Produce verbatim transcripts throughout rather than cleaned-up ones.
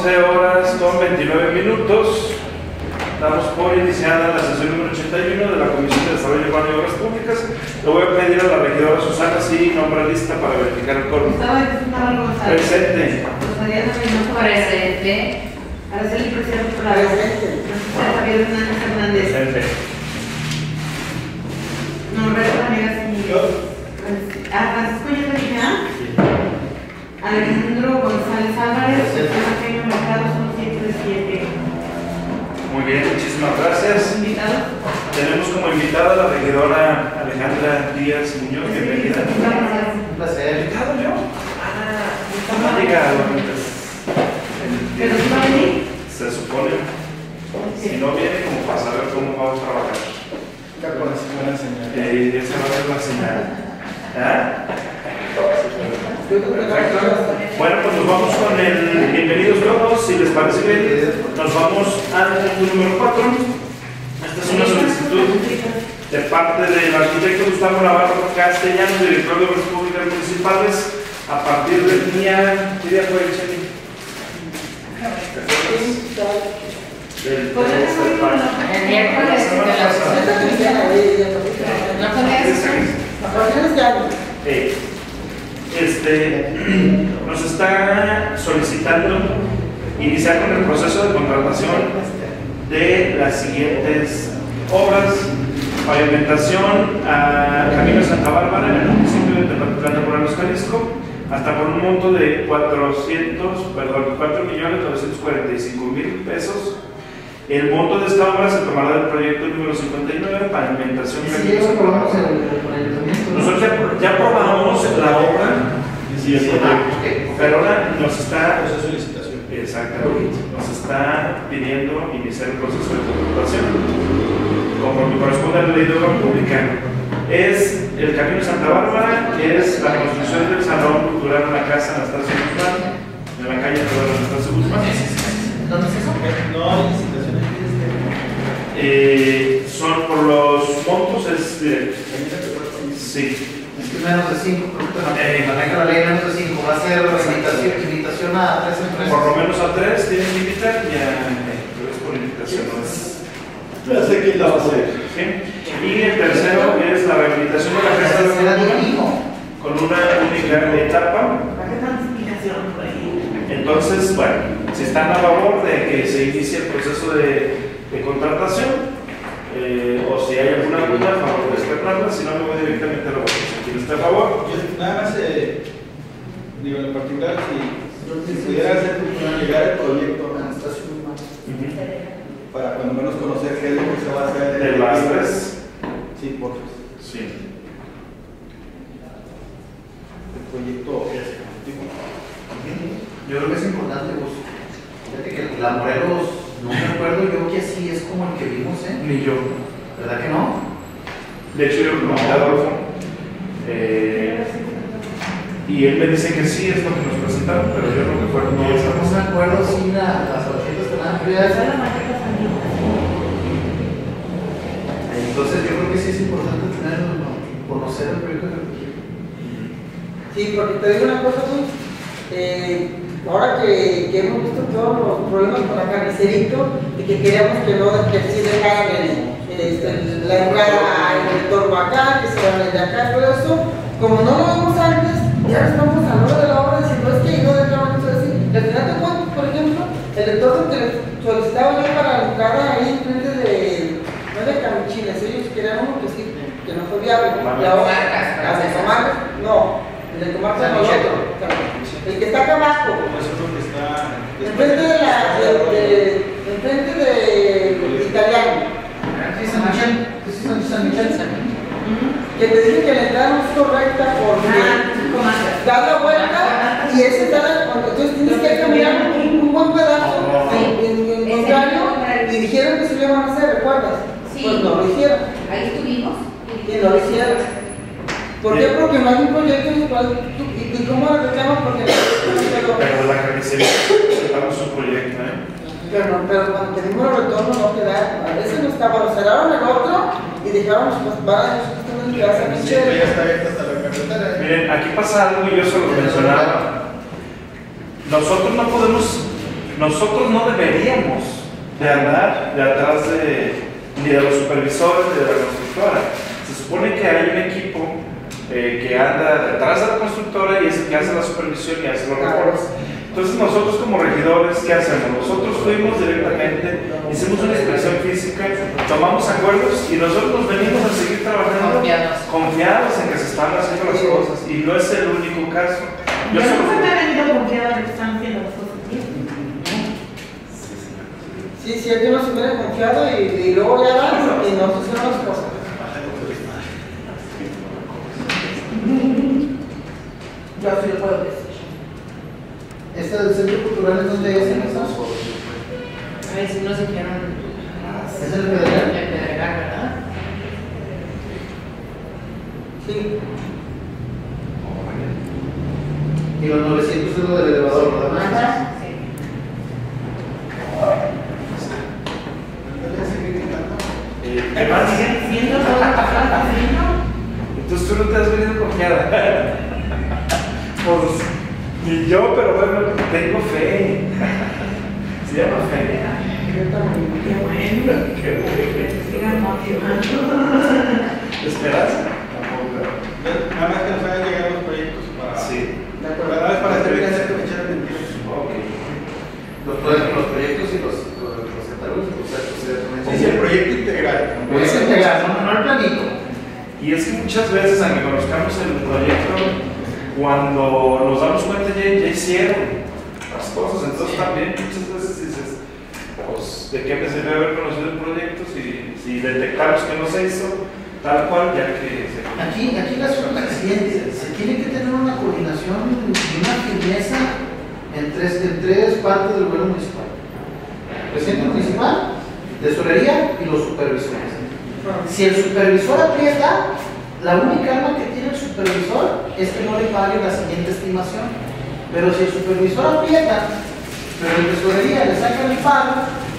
once horas con veintinueve minutos. Damos por iniciada la sesión número ochenta y uno de la Comisión de Desarrollo Urbano y Obras Públicas. Le voy a pedir a la regidora Susana si nombra lista para verificar el quórum. Presente. Presente. Araceli Presidente Presente. Javier Hernández Hernández. Presente. Norberto Ramírez Muñoz. Francisco Yolanda. Alejandro González Álvarez. Eugenio Mercado, son ciento siete. Muy bien, muchísimas gracias. ¿Invitados? Tenemos como invitada a la regidora Alejandra Díaz Muñoz. Bienvenida. Un placer. ¿Invitado yo? Ah, ¿cómo ha llegado? ¿Pero si va a venir? Se supone. Si no viene, como para saber cómo vamos a trabajar. Ya con la señora señal. Eh, esa va a ser la señal. ¿Ah? Bueno, pues nos vamos con el bienvenidos todos, si les parece bien, nos vamos al punto número cuatro. Esta es una solicitud de parte del arquitecto Gustavo Navarro Castellanos, director de Obras Públicas Municipales, a partir del día, ¿qué día fue, Cheli? Del El miércoles de la Eh, este, nos está solicitando iniciar con el proceso de contratación de las siguientes obras: pavimentación a Camino Santa Bárbara en el municipio de Tepatitlán de Morelos, Jalisco, hasta por un monto de cuatrocientos, perdón, cuatro millones novecientos cuarenta y cinco mil pesos. El monto de esta obra se tomará del proyecto número cincuenta y nueve, pavimentación. Sí, eso probamos el, el ayuntamiento. Nosotros ya, ya aprobamos la obra y el proyecto, pero ahora nos está, exactamente, nos está pidiendo iniciar el proceso de contratación conforme corresponde a la ley de obra pública. Es el Camino Santa Bárbara, que es la construcción del Salón Cultural de la Casa Anastasio Guzmán, en la calle de Anastasio Guzmán. ¿Dónde es eso? No, licitaciones. Eh, son por los montos, es de. Sí. Es que menos de cinco, eh, maneja la ley menos de cinco, va a ser invitación, invitación a tres empresas. Por lo menos a tres tienen que invitar y a tres por invitación, ¿no es? Ya sé quién la va a hacer. ¿Sí? Y el tercero es la rehabilitación de la Casa de la Cultura con una única etapa. ¿Para qué tanta explicación por ahí? Entonces, bueno, si están a favor de que se inicie el proceso de, de contratación, eh, o si hay alguna duda, a favor de externarla, si no, me voy directamente a la votación. ¿Quién está a favor? Yo nada más, eh, digo, en particular, si, si pudiera hacer llegar el proyecto a Anastasio Guzmán, para cuando menos conocer qué es lo que se va a hacer. ¿De las tres? Sí, por favor. Sí. El proyecto es. Yo creo que es importante, pues, fíjate que la Morelos, no me acuerdo yo que así es como el que vimos, ¿eh? Ni yo. ¿Verdad que no? De hecho, yo lo pregunté a Adolfo. Eh, y él me dice que sí es lo que nos presentaron, pero yo no recuerdo. No, no me acuerdo si la, las tarjetas que dan prioridad. Entonces yo creo que sí es importante tener, conocer el proyecto de recogida. Sí, porque te digo una cosa, tú, eh, ahora que, que hemos visto todos los problemas con la carnicerito y que queríamos que no que sí dejaran el, el, la entrada en el torno acá, que se van de acá, todo eso, como no lo vimos antes, ya estamos a la hora de la obra diciendo es que no dejaron eso así. Al final de cuentas, por ejemplo, el entorno que les solicitaba yo para la entrada ahí frente de, no de Camichiles, ellos querían uno que sí, que no fue viable. La obra, la de Comarcas, no. El de Comarcas no, el otro. El que está acá abajo. Enfrente de la. De, de, enfrente de italiano. Sí, San Michel. Sí, San, San Michel. Que te dije que la entrada no es correcta porque da la vuelta y ese está. Entonces tienes que caminar un, un buen pedazo en, en, en contrario y dijeron que se lo iban a hacer, ¿recuerdas? Sí. Pues no lo hicieron. Ahí estuvimos. Y no lo hicieron. ¿Por qué? Porque no hay un proyecto visual. ¿Y cómo lo reclaman? Porque no Pero la carnicería presentamos su proyecto, ¿eh? Pero, no, pero cuando tenemos el retorno no queda. A veces no estaba, lo cerraron el otro y dejaron los parados en casa. Sí, ya está abierta hasta la carretera. Miren, aquí pasa algo y yo se lo mencionaba. Nosotros no podemos nosotros no deberíamos de andar de atrás de, ni de los supervisores ni de la constructora. Se supone que hay un equipo eh, que anda detrás de la constructora y es el que hace la supervisión y hace los reportes. Entonces nosotros como regidores, ¿qué hacemos? Nosotros fuimos directamente, hicimos una inspección física, tomamos acuerdos y nosotros nos venimos a seguir trabajando Confiados. confiados en que se están haciendo las cosas y no es el único caso. Yo Yo nunca solo- me he venido confiada de que están haciendo las cosas bien. Sí, sí, alguien nos hubiera confiado y, y luego ya van y no se hicieron las cosas. Yo sí lo puedo decir. ¿Esta del Centro Cultural es donde es en esa? A ver si no se quieran. ¿Es el Pedregal? El Pedregal, ¿verdad? Sí. Y los novecientos es lo del elevador, ¿verdad? Ajá, sí. Eh, ¿Qué más? Siendo todo lo que están haciendo. Entonces tú no te has venido confiada. Pues ni yo, pero bueno, tengo fe. Se llama fe. Yo también. Qué bueno. Qué bueno. Sigan motivando. ¿Esperas? Nada más que nos hagan llegar los proyectos para. Sí. De Para acuerdo. nada más para hacer bien esto, echar mentiras. Ok. Los, proyectos, los proyectos y los, los, los catálogos y los actos de Sí, sí, el proyecto integral. Es integral, no, no el planito. Y es que muchas veces, aunque conozcamos el proyecto, cuando nos damos cuenta ya, ya hicieron las cosas, entonces también muchas veces dices, pues, ¿de qué me sirve haber conocido el proyecto si, si detectamos que no se hizo tal cual, ya que se... Aquí, aquí las cosas siguientes, se tiene que tener una coordinación y una firmeza en tres, en tres partes del gobierno municipal. Presidente municipal, tesorería y los supervisores. Si el supervisor aprieta, la única arma que tiene el supervisor es que no le pague la siguiente estimación. Pero si el supervisor aprieta, pero el tesorería le saca el pago,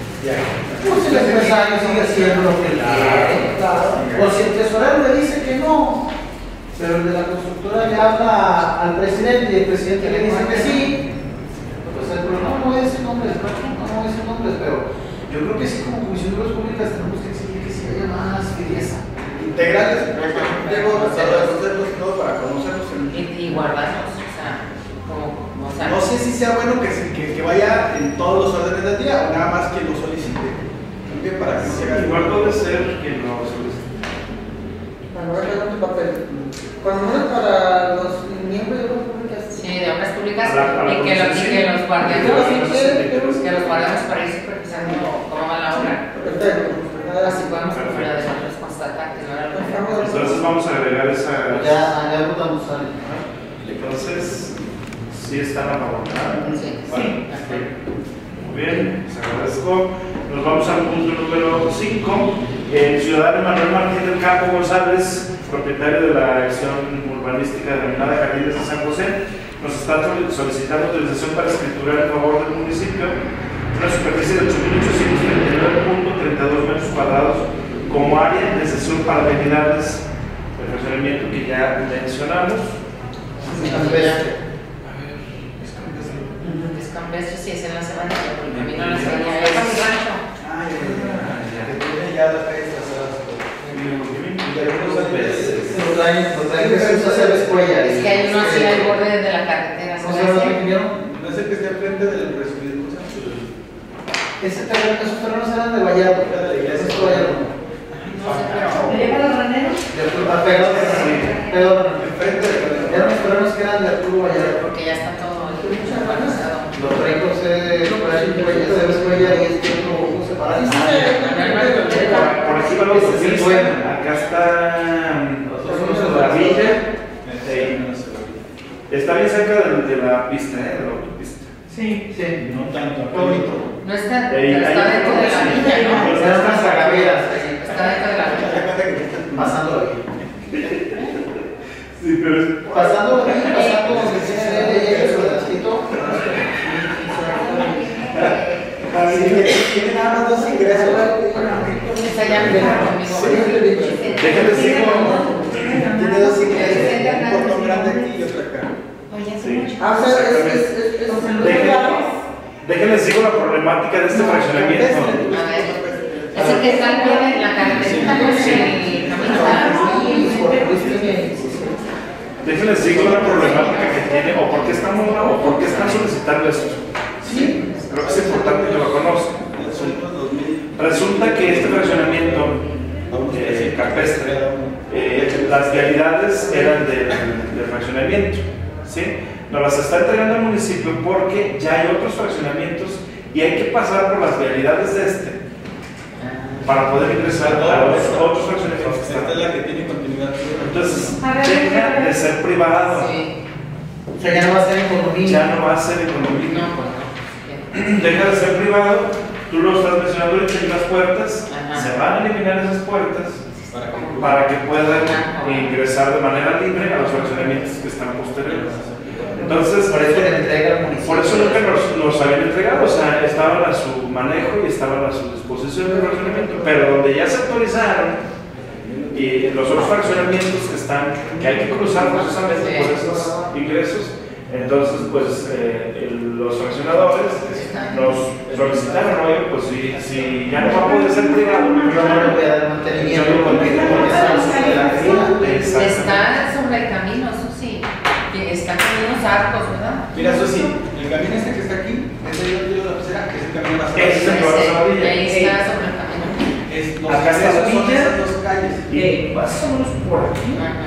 pues el empresario sigue haciendo lo que quiere. O si el tesorero le dice que no, pero el de la constructora le habla al presidente y el presidente le dice que sí, pues el problema no voy a decir nombres, no, no voy a decir nombres, pero yo creo que sí, como Comisión de Obras Públicas tenemos que exigir que sí haya más firmeza. Integrales, para conocerlos todos, para conocerlos. en- Y, y guardarlos, o sea, como, o sea, No sé si sea bueno que, se- que, que vaya en todos los órdenes del día o nada más que lo solicite. También para que no se haga. Igual puede ser que no solicite. Cuando voy a quedar tu papel. Cuando no es para los miembros de obras públicas. sí, de obras públicas A la- a la y, que los, y comisión, que los sí. guardemos, Yo sí quiero, que los guardemos para ir supervisando cómo va la obra. Perfecto. Así podemos controlar de nosotros constatar que no era lo que Entonces vamos a agregar esa... Ya, ya votamos sale. Entonces, sí están a favor, ¿verdad? Sí, Bueno, sí. muy bien, les agradezco. Nos vamos al punto número cinco. El ciudadano Manuel Martín del Campo González, propietario de la acción urbanística denominada Jardines de San José, nos está solicitando autorización para escriturar en favor del municipio una superficie de ocho mil ochocientos treinta y nueve punto treinta y dos metros cuadrados como área de sesión para amenidades de funcionamiento que ya mencionamos. Es campestre, sí, es en la semana, porque a mí no la seguía. Es mi rancho. Ah, ya, ya, que tiene ya las calles trazadas. Y algunos veces. Nos traen, nos traen Jesús hacia la escuela. Es que hay uno así al borde de la carretera. ¿No ¿sabes? sé dónde vinieron? No es el que está enfrente del recibido. Ese terreno, esos terrenos eran de Vallardo. Era de la iglesia. Esos de Vallardo. No sé, pero. ¿Me lleva los graneros? De Arturo, ah, perdón, perdón. Enfrente de la Eran los terrenos que eran de Arturo Vallardo. Porque ya está todo urbanizado. Los traen José, por ahí, José de Escuela y este otro separado. Sí, sí, sí. Por aquí va la autopista, acá está mm, la villa. Está bien cerca de, de la pista, ¿eh? De la autopista. Sí. Sí. No tanto. Qué bonito. No está, Ahí- pero ahí- está dentro de la villa, ¿no? Eran unas agaveras ahí, Está dentro de la villa. pasando la villa. Sí, pero es... Pasando la villa, pasando donde se ve el chiquito. Tiene nada más dos ingresos. Está ya mi amigo. Déjenles digo... Tiene dos ingresos. Un portón grande aquí y otro acá. Oye, hace Sí. mucho. Ah, o sea, es, es, es, es, Déjenles, déjenles digo la problemática de este fraccionamiento. A ver, es el que está al pie de la carretera, no es el camino. Déjenles digo la problemática que tiene, o por qué estamos, o por qué están solicitando esto. Sí. Creo que es importante que lo conozcan. Resulta que este fraccionamiento eh, campestre, eh, las vialidades eran del, del fraccionamiento, ¿sí? Nos las está entregando el municipio porque ya hay otros fraccionamientos y hay que pasar por las vialidades de este para poder ingresar a los otros fraccionamientos que están. Esta es la que tiene continuidad. Entonces, deja de ser privado. Sí. O sea, ya no va a ser en condominio. Ya no va a ser económico. No, pues no. Deja de ser privado. Tú lo estás mencionando ahorita en las puertas. Ajá. Se van a eliminar esas puertas Para que para que puedan Ajá. ingresar de manera libre a los fraccionamientos que están posteriores. Entonces, Por eso le entrega al municipio. por eso nunca nos, nos habían entregado, o sea, estaban a su manejo y estaban a su disposición del fraccionamiento, pero donde ya se autorizaron y los otros fraccionamientos que están, que hay que cruzar precisamente por esos ingresos, entonces pues eh, el- los fraccionadores nos solicitaron, oye, pues si, si ya no va a poder ser privado, Yo no le voy a dar mantenimiento porque porque estamos sobre la fila. Está sobre el camino, eso sí. Que está con unos arcos, ¿verdad? Mira, eso sí, el camino este que está aquí, ese yo tiro la pecera, que es el camino más Ese es el Ese, Esa Maravilla. ahí está sobre el camino. Es, los Acá está la accesos son villa. esas dos calles. y más o menos por aquí. Ajá.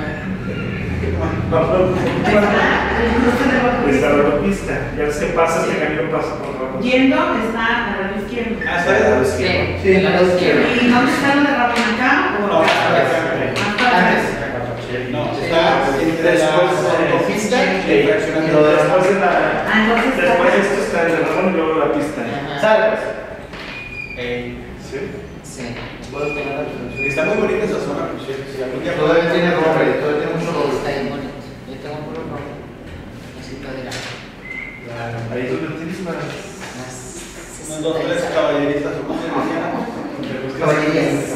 Está la autopista, ya ves que pasa, este camino pasa por la autopista. Yendo está a la izquierda. Ah, está de la Sí, izquierda. Sí, de la la izquierda. ¿Y dónde está lo de Ramón acá? ¿O No, acá? está acá. Antes. No, está entre la autopista y el Y lo fraccionamiento. de- Después de la. Ah, entonces está- Después de esto está el de Ramón y luego la pista. Ajá. ¿Sabes? Eh, ¿Sí? Sí. Está muy bonita esa zona, pues, si algún día Todavía tiene roble, todavía tiene mucho roble. Está bien bonito. Yo tengo puro rojo. Así todo dirá. Ahí es donde tienes más. unos dos, tres caballeritas o cosas decían. Caballerías.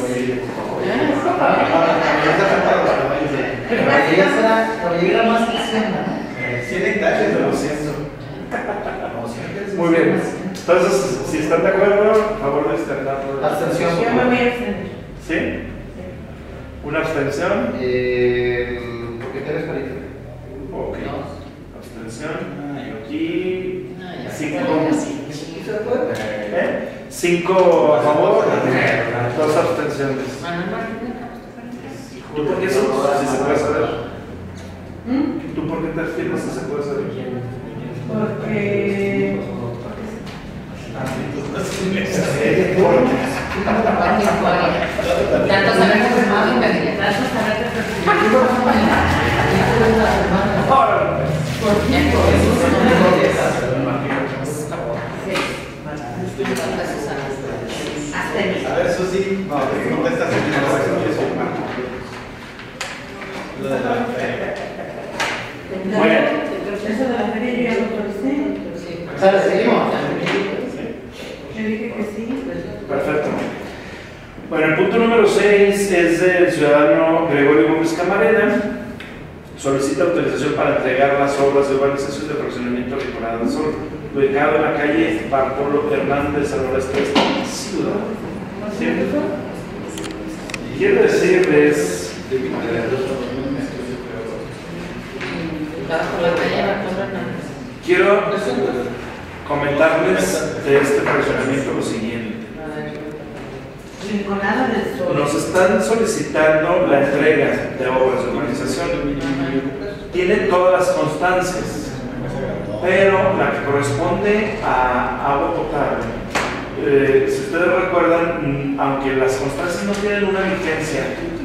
Caballería será, caballería más que hacienda. cien hectáreas de los cien. Muy bien. Entonces, si están de acuerdo, a favor de externarlo. Abstención. Yo me voy a extender. ¿Sí? ¿Una abstención? Eh, ¿Por qué quieres carita? Ok. Dos. Abstención. Y Ah, ya. cinco. Sí. ¿Eh? Cinco a favor, dos abstenciones. Manuel Martínez, ¿cómo ¿Tú por qué sos? Si se puede saber. ¿Mm? ¿Tú por qué te abstienes si se puede saber? Porque. Tanto saber que se mueve en Tanto saber que A ver, eso sí, no, te contestas en la oración y eso, hermano. Lo de la fe. Bueno. Eso de la feria yo ya lo autoricé. ¿Sabes? Seguimos. Yo dije que sí. Perfecto. Bueno, el punto número seis es del ciudadano Gregorio Gómez Camarena. Solicita autorización para entregar las obras de urbanización de fraccionamiento Temporada del Sol, ubicado en la calle Bartolo Hernández, al noreste de esta ciudad. ¿Sí? Quiero decirles, quiero comentarles de este fraccionamiento lo siguiente. Rinconada del Sol. Nos están solicitando la entrega de obras de urbanización. Tienen todas las constancias, pero la que corresponde a agua potable, eh, si ustedes recuerdan, mm, aunque las constancias no tienen una vigencia,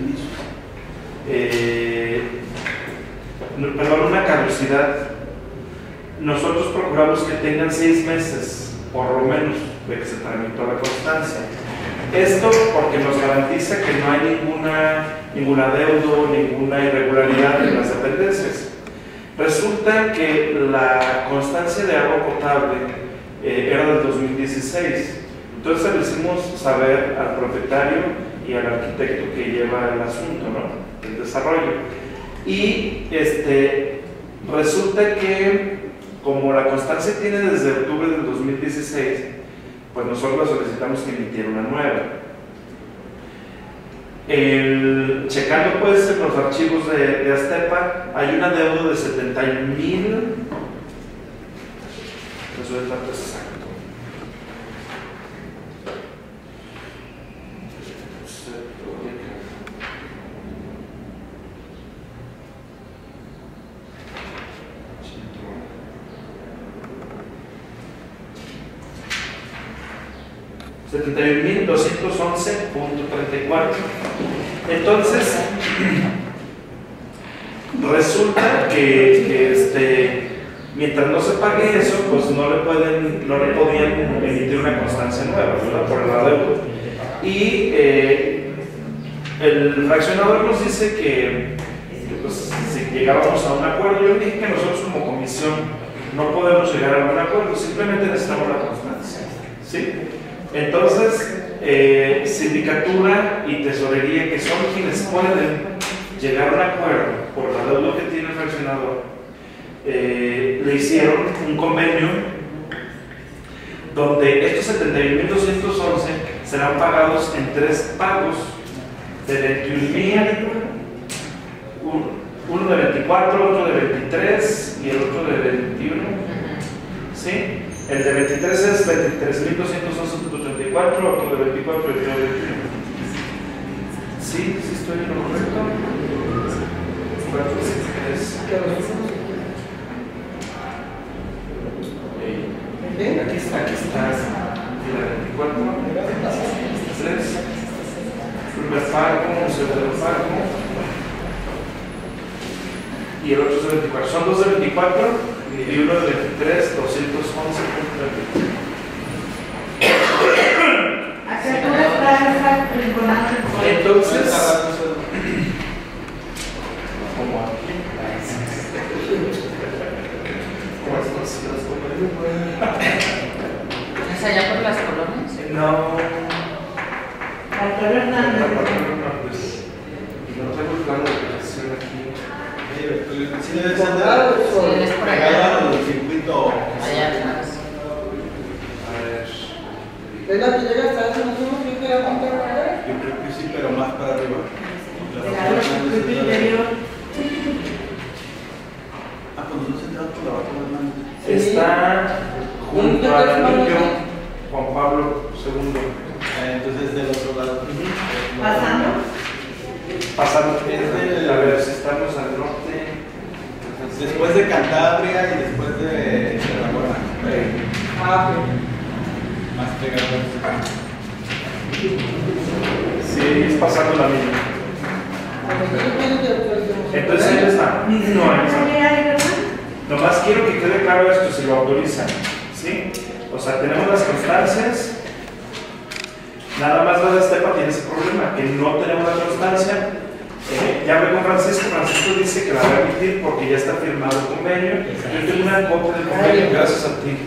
eh, no, perdón, una caducidad, nosotros procuramos que tengan seis meses, por lo menos, de que se tramitó la constancia. Esto porque nos garantiza que no hay ninguna, ningún adeudo, ninguna irregularidad en las dependencias. Resulta que la constancia de agua potable eh, era del dos mil dieciséis. Entonces le hicimos saber al propietario y al arquitecto que lleva el asunto, ¿no? El desarrollo. Y este, resulta que como la constancia tiene desde octubre del dos mil dieciséis, pues nosotros solicitamos que emitiera una nueva. El, checando pues en los archivos de, de Aztepa, hay un adeudo de setenta y un mil, eso es el dato exacto. setenta y un mil doscientos once punto treinta y cuatro. Entonces, resulta que, que este, mientras no se pague eso, pues no le, pueden, no le podían emitir una constancia nueva, ¿verdad? Por el adeudo. Y eh, el fraccionador nos dice que pues, si llegábamos a un acuerdo, yo dije que nosotros como comisión no podemos llegar a un acuerdo, simplemente necesitamos la constancia, ¿sí? Entonces, eh, sindicatura y tesorería, que son quienes pueden llegar a un acuerdo por la deuda que tiene el fraccionador, eh, le hicieron un convenio donde estos setenta y un mil doscientos once serán pagados en tres pagos de veintiún mil, uno de veinticuatro, otro de veintitrés y el otro de veintiuno, ¿sí? El de veintitrés es veintitrés mil doscientos once punto treinta y cuatro, otro de veinticuatro y otro de veintiuno. ¿Sí? ¿Sí estoy en lo correcto? cuatro, seis, tres. Aquí está, aquí está. Y la veinticuatro, tres. Primer pago, segundo pago. Y el otro es de veinticuatro. Son dos de veinticuatro. Y uno de veintitrés, doscientos once punto treinta. ¿A qué altura está esa vinculada? Entonces, como aquí. ¿Es allá por las colonias? No. Arturo Hernández. No tengo el plano de operación aquí. Sí, debe ser de Sí, es por allá. pegado al circuito. Allá atrás. A ver. ¿Es la que llega hasta eso? ¿No tenemos que ir a contar? Yo creo que sí, pero más para arriba. Claro, circuito interior. Ah, cuando no se entra por la vaca, hermano. Está junto al anillo Juan Pablo segundo. Eh, Entonces del otro lado. Pasando. Pasando desde, a ver si estamos al norte. Después de Cantabria y después de Tarragona. Ah, ok. Más pegado. Sí, es pasando la misma. Entonces ahí está. No, ahí está. Nomás quiero que quede claro esto, si lo autorizan, ¿sí? O sea, tenemos las constancias. Nada más la de Aztepa tiene ese problema, que no tenemos la constancia. Eh, ya hablé con Francisco, Francisco dice que la va a emitir porque ya está firmado el convenio. Yo tengo una copia del convenio, gracias a ti.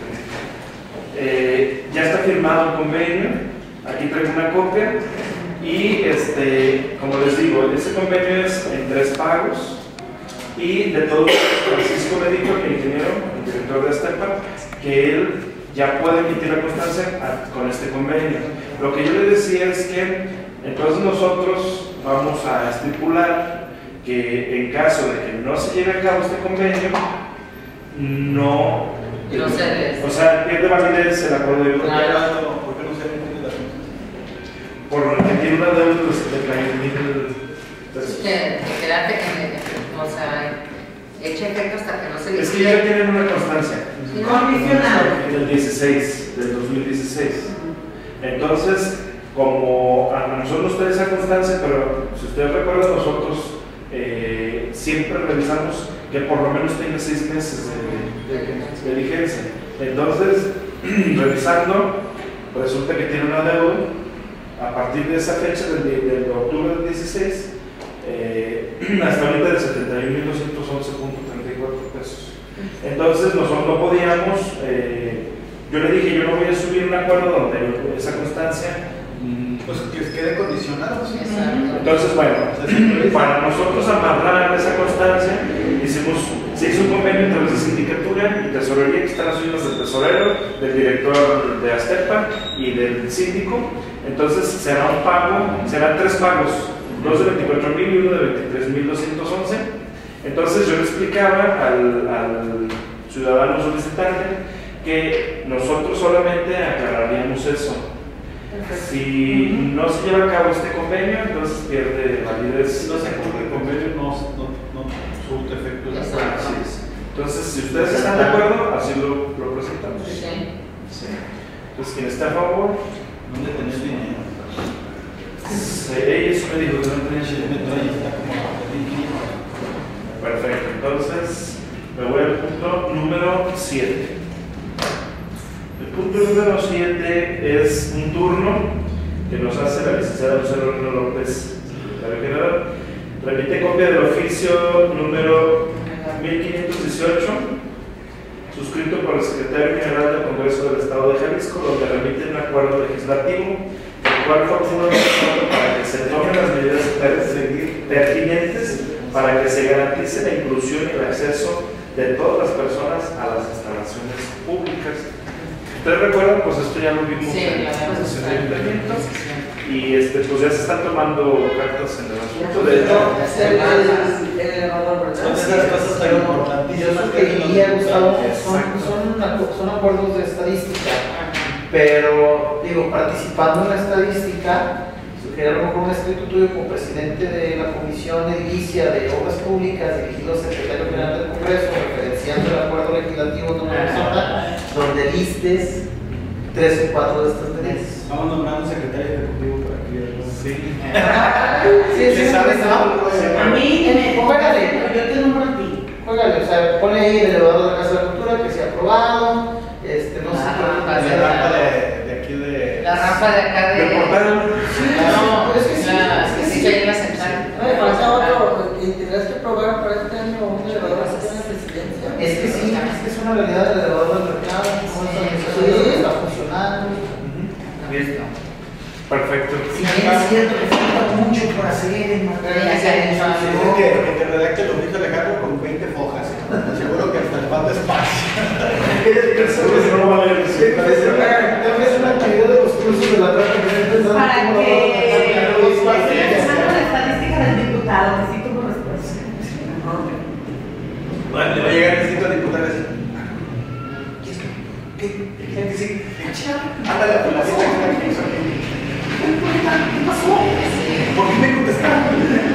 Eh, ya está firmado el convenio, aquí traigo una copia. Y este, como les digo, ese convenio es en tres pagos. Y de todo, Francisco me dijo, el ingeniero, el director de Aztepa, que él ya puede emitir la constancia a, con este convenio. Lo que yo le decía es que entonces nosotros vamos a estipular que en caso de que no se lleve a cabo este convenio, no, No se des. o sea, pierde validez el acuerdo de Claro. ¿Por qué no se emite la constancia? por lo que tiene una deuda de setenta y mil pesos. Que, que quedarte en, o sea, eche efecto hasta que no se Es que ya liquide. tienen una constancia. Sí, ¿no? Condicionado. En el dieciséis, del dos mil dieciséis. Entonces, como a nosotros nos trae esa constancia, pero si ustedes recuerdan, nosotros eh, siempre revisamos que por lo menos tenga seis meses de, de, de vigencia. Entonces, revisando, resulta que tiene una deuda a partir de esa fecha, del, del octubre del dieciséis, eh, hasta ahorita de setenta y un mil doscientos once punto treinta y cuatro pesos. Entonces, nosotros no podíamos, eh, yo le dije, yo no voy a subir un acuerdo donde esa constancia Pues que quede condicionado, sí. Entonces, bueno, para nosotros amarrar esa constancia, hicimos, se hizo un convenio entre la sindicatura y tesorería, que están las firmas del tesorero, del director de Aztepa y del síndico. Entonces será un pago, serán tres pagos, dos de veinticuatro mil y uno de veintitrés mil doscientos once. Entonces yo le explicaba al, al ciudadano solicitante que nosotros solamente aclararíamos eso. Si no se lleva a cabo este convenio, entonces pierde validez. Si no se cumple el convenio, no, no, no surte efecto. Así es. Entonces, si ustedes están de acuerdo, así lo, lo presentamos. Sí. Sí. Entonces, quien está a favor, ¿Dónde tenés dinero? sí, eso me dijo que no tenía Sí, me trae, está como Perfecto, entonces me voy al punto número siete. El punto número siete es un turno que nos hace la licenciada Lucero Loreno López, secretario general. Remite copia del oficio número mil quinientos dieciocho, suscrito por el secretario general del Congreso del Estado de Jalisco, donde remite un acuerdo legislativo, el cual formula un acuerdo para que se tomen las medidas pertinentes para que se garantice la inclusión y el acceso de todas las personas a las instalaciones públicas. Ustedes recuerdan, pues esto ya lo vimos Sí, en la la sesión de ayuntamiento, y este, pues ya se están tomando cartas en el asunto. De hecho, El elevador, ¿verdad? Son esas cosas tan Yo importantísimas que sugeriría, Gustavo, son, Exacto. son, acu- son acuerdos de estadística, pero digo, participando en la estadística, sugerir a lo mejor un escrito tuyo como presidente de la Comisión Edilicia de Obras Públicas, dirigido al secretario general del Congreso, referenciando el acuerdo legislativo número sesenta, donde listes tres o cuatro de estas medidas. Vamos nombrando un secretario ejecutivo para que ya lo- sí. Sí, sí, ¿Se sabe sí, algo? A mí me Juégale. yo te nombro a ti. Juégale, o sea, ponle ahí el elevador de la Casa de la Cultura que se ha aprobado, este, no sé Ah, qué. La rampa de, de aquí de... La rampa de acá de. Del portal. No, es que sí, la- es que sí, sí. que hay una central. No, me falta otro, que tendrás que probar para este año un elevador aquí en la presidencia. Es que sí, es que es una realidad del elevador del mercado, cómo esta organización Sí. está funcionando. Listo. Perfecto. Si bien es cierto que falta mucho por hacer en materia Sí, de ya se Dice que, que te redacte lo dijo Alejandro con veinte fojas. Seguro que hasta le falta espacio. No va a haber- Tal vez una actividad de los cursos de la trata que estoy pensando Para cómo que lo vamos a hacer, pero es fácil. revisando la estadística del diputado, necesito una respuesta. Bueno, le va a llegar el sitio a diputado y decir, ¿qué? Gente, sí. Ándale a la cita que hizo aquí. ¿Qué pasó? ¿Por qué me contestaron?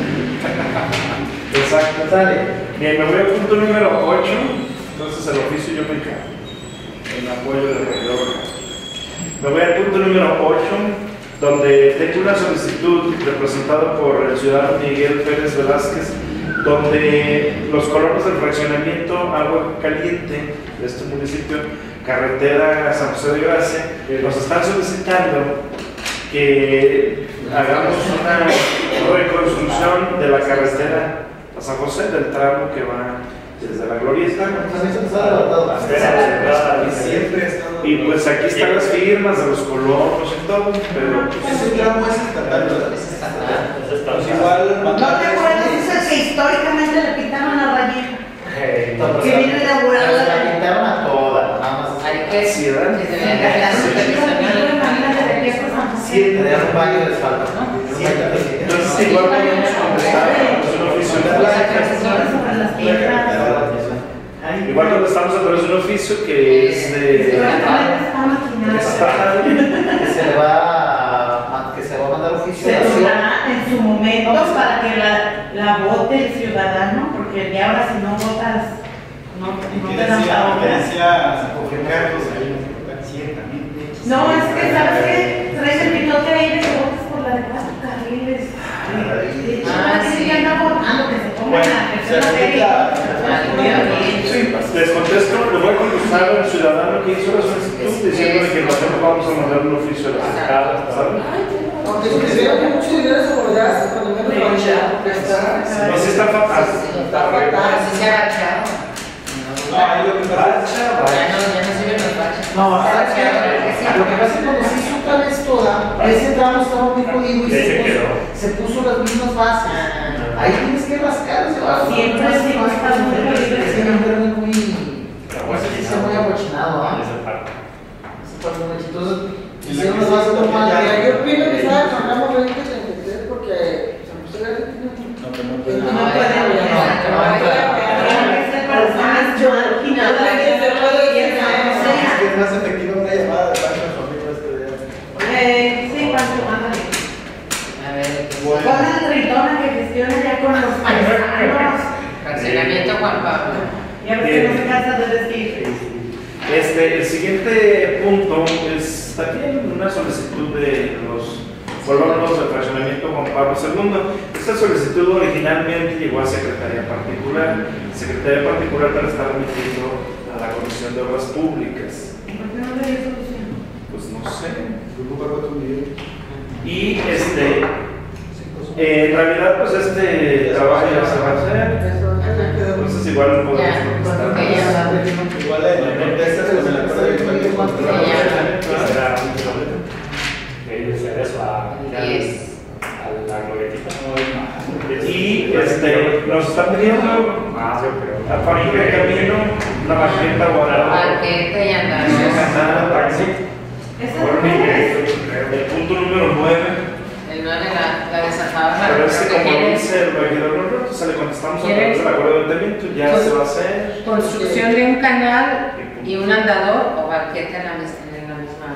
Exacto. Sale. Bien, me voy al punto número ocho. Entonces el oficio yo me encargo en apoyo del regidor. Me voy al punto número ocho, donde tengo una solicitud representada por el ciudadano Miguel Pérez Velázquez, donde los colonos del fraccionamiento Agua Caliente de este municipio, carretera San José de Gracia, eh, nos están solicitando que hagamos una reconstrucción de la carretera a San José, del tramo que va desde la Glorieta También se nos ha adelantado. hasta la entrada. Y siempre ha estado. Y pues aquí están las firmas de los colonos y todo, pero Ese tramo es estatal, ¿verdad? Es estatal. Pues igual, ¿No te acuerdas? Es el que históricamente le pintaron a Rayita. Que vino a inaugurar la la- pintaron a toda, nada más. Hay que. Sí, ¿verdad? que se vea que la supervisión. Imagínate de aquí hasta San José. Siete, de un baño de asfalto, ¿no? Siete. entonces igual podemos contestar pues, un oficio. Sobre las piedras. Igual contestamos a través de un oficio que es de Supuestamente está maquinado. estatal. Que se le va a, a- que se va a mandar oficio Se de acción. durará en su momento para que la, la vote el ciudadano, porque ya ahora si no votas, no, no ¿Qué te dan decía, la qué obra. decía Jorge Carlos ahí? Ciertamente. No, es que sabes que traes el pitote ahí de que votes por la de cuatro carriles. De hecho, Ah, nadie sí. anda votando, que se pongan Bueno, a se ejercer la repite ley. la- Sí, les contesto, le voy a contestar al ciudadano que hizo la solicitud diciéndole que nosotros vamos a mandar un oficio a la fiscal, ¿sabes? Aunque se quisiera que mucho dinero se guardase cuando menos lo echa, porque está. No, sí está fatal. Está fatal. Así se ha agachado. No, ahí lo que pasa es Ya no, ya no sirven los baches. No, Se ha agachado. Lo que pasa es que cuando se hizo otra vez toda, ese tramo estaba muy jodido y Y ahí se se puso, quedó. se puso las mismas bases. Ahí tienes que rascar, se va. Siempre sí, no está muy jodido. Es un terreno muy. No sé si está muy aguachinado, ¿ah? Esa parte. Entonces, hicieron las bases normales. Mira, yo opino que estaba con Ramos veinte treinta y tres porque San José Verde tiene un. No, pero no No puede. puede Es que es más efectiva una llamada de Pancho a su amigo este de Eh, sí, Pancho, ándale. A ver, Pon a Tritona que gestiona ya con los paisanos. cancelamiento Juan Pablo. Y a ver si no se cansa de decir. Este, el siguiente punto es también una solicitud de los colonos del fraccionamiento Juan Pablo segundo. Esta solicitud originalmente llegó a Secretaría Particular. Secretaría Particular para estar remitiendo a la Comisión de Obras Públicas. ¿Por qué no le dio solución? Pues no sé. Grupo cuatro millones. Y este, eh, en realidad, pues este trabajo ya se va a hacer. Entonces, igual no podemos Ya, contestar. porque ya va. Igual en la protesta con el acuerdo de Será un kilómetro. Que hacer eso a, Diez. a la glorietita. Y este, nos están pidiendo Más, yo creo. a partir del camino la maqueta guardada. Marqueta y andar. ¿Esa Bueno, no es? el punto número nueve. El nueve la, la desatada. Pero es que Creo que como quiere dice el regidor Norberto, se le contestamos a ¿Quiere? través del acuerdo de ayuntamiento, ya se va a hacer. construcción de un canal y un andador o banqueta en la, mis- en la misma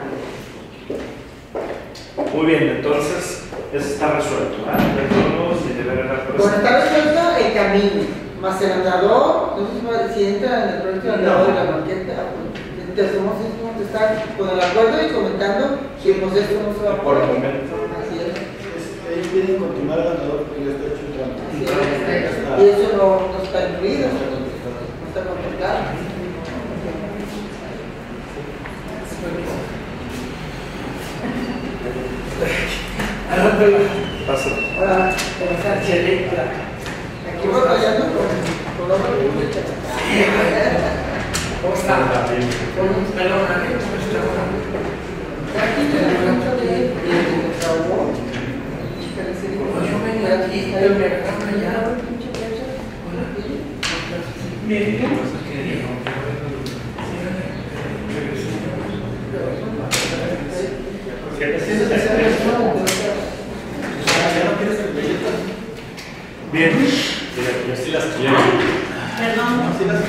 área. Muy bien, entonces eso está resuelto. ¿Ah? De todos y de ver la Bueno, está resuelto el camino, más el andador, no sé si va- si entra en el proyecto de andador de la banqueta, pues, te hacemos esto, estar con el acuerdo y comentando que pues esto no se va a por el poder. momento. Así es. Ellos quieren continuar el andador porque ya está hecho un tramo. Así es. Y eso no, no está incluido, no está contemplado. Pasa. Ahora, comenzar chelita. Aquí voy batallando con, con obra pública. ¿Cómo está? Con un pelón arriba, ¿cómo está? Aquí te la cuenta de de trabajo. Yo venía aquí, yo me agarraba allá. Bien. Yo sí las quiero. Perdón.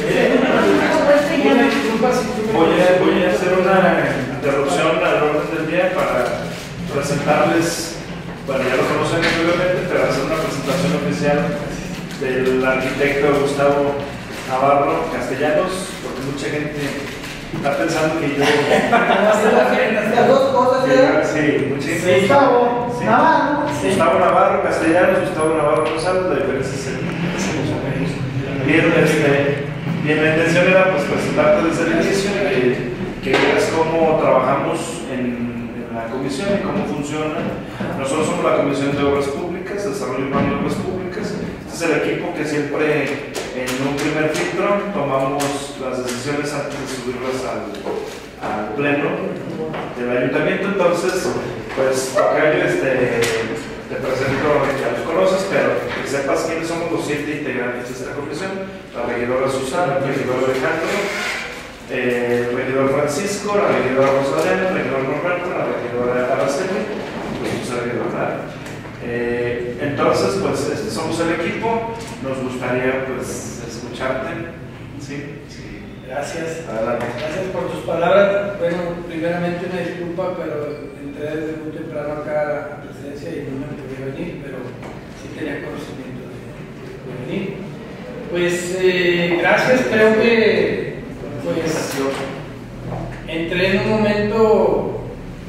Voy a, voy a hacer una interrupción al orden del día para presentarles, bueno, ya lo conocen previamente, pero hacer una presentación oficial del arquitecto Gustavo Navarro Castellanos, porque mucha gente está pensando que yo... Las dos cosas, ¿verdad? Sí, mucha gente... Gustavo Sí. Navarro. Gustavo Navarro Castellanos, Gustavo Navarro González, la diferencia es el bien, este, bien, la intención era pues presentarte desde el inicio, que, que veas cómo trabajamos en, en la comisión y cómo funciona. Nosotros somos la Comisión de Obras Públicas, Desarrollo Urbano y Obras Públicas. Este es el equipo que siempre en un primer filtro tomamos las decisiones antes de subirlas al, al pleno del ayuntamiento. Entonces, pues, Tocayo, este, te presento, ya los conoces, pero que sepas quiénes somos los siete integrantes de esta comisión: la regidora Susana, el regidor Alejandro, eh, el regidor Francisco, la regidora Rosalena, el regidor Norberto, la regidora Araceli, pues un servidor, ¿verdad? Eh, entonces, pues, este, somos el equipo, nos gustaría, pues, escucharte. ¿Sí? Gracias. Adelante. Gracias por tus palabras. Bueno, primeramente una disculpa, pero entré desde muy temprano acá a la presidencia y no me podía venir, pero sí tenía conocimiento de, de venir. Pues eh, gracias, creo que pues entré en un momento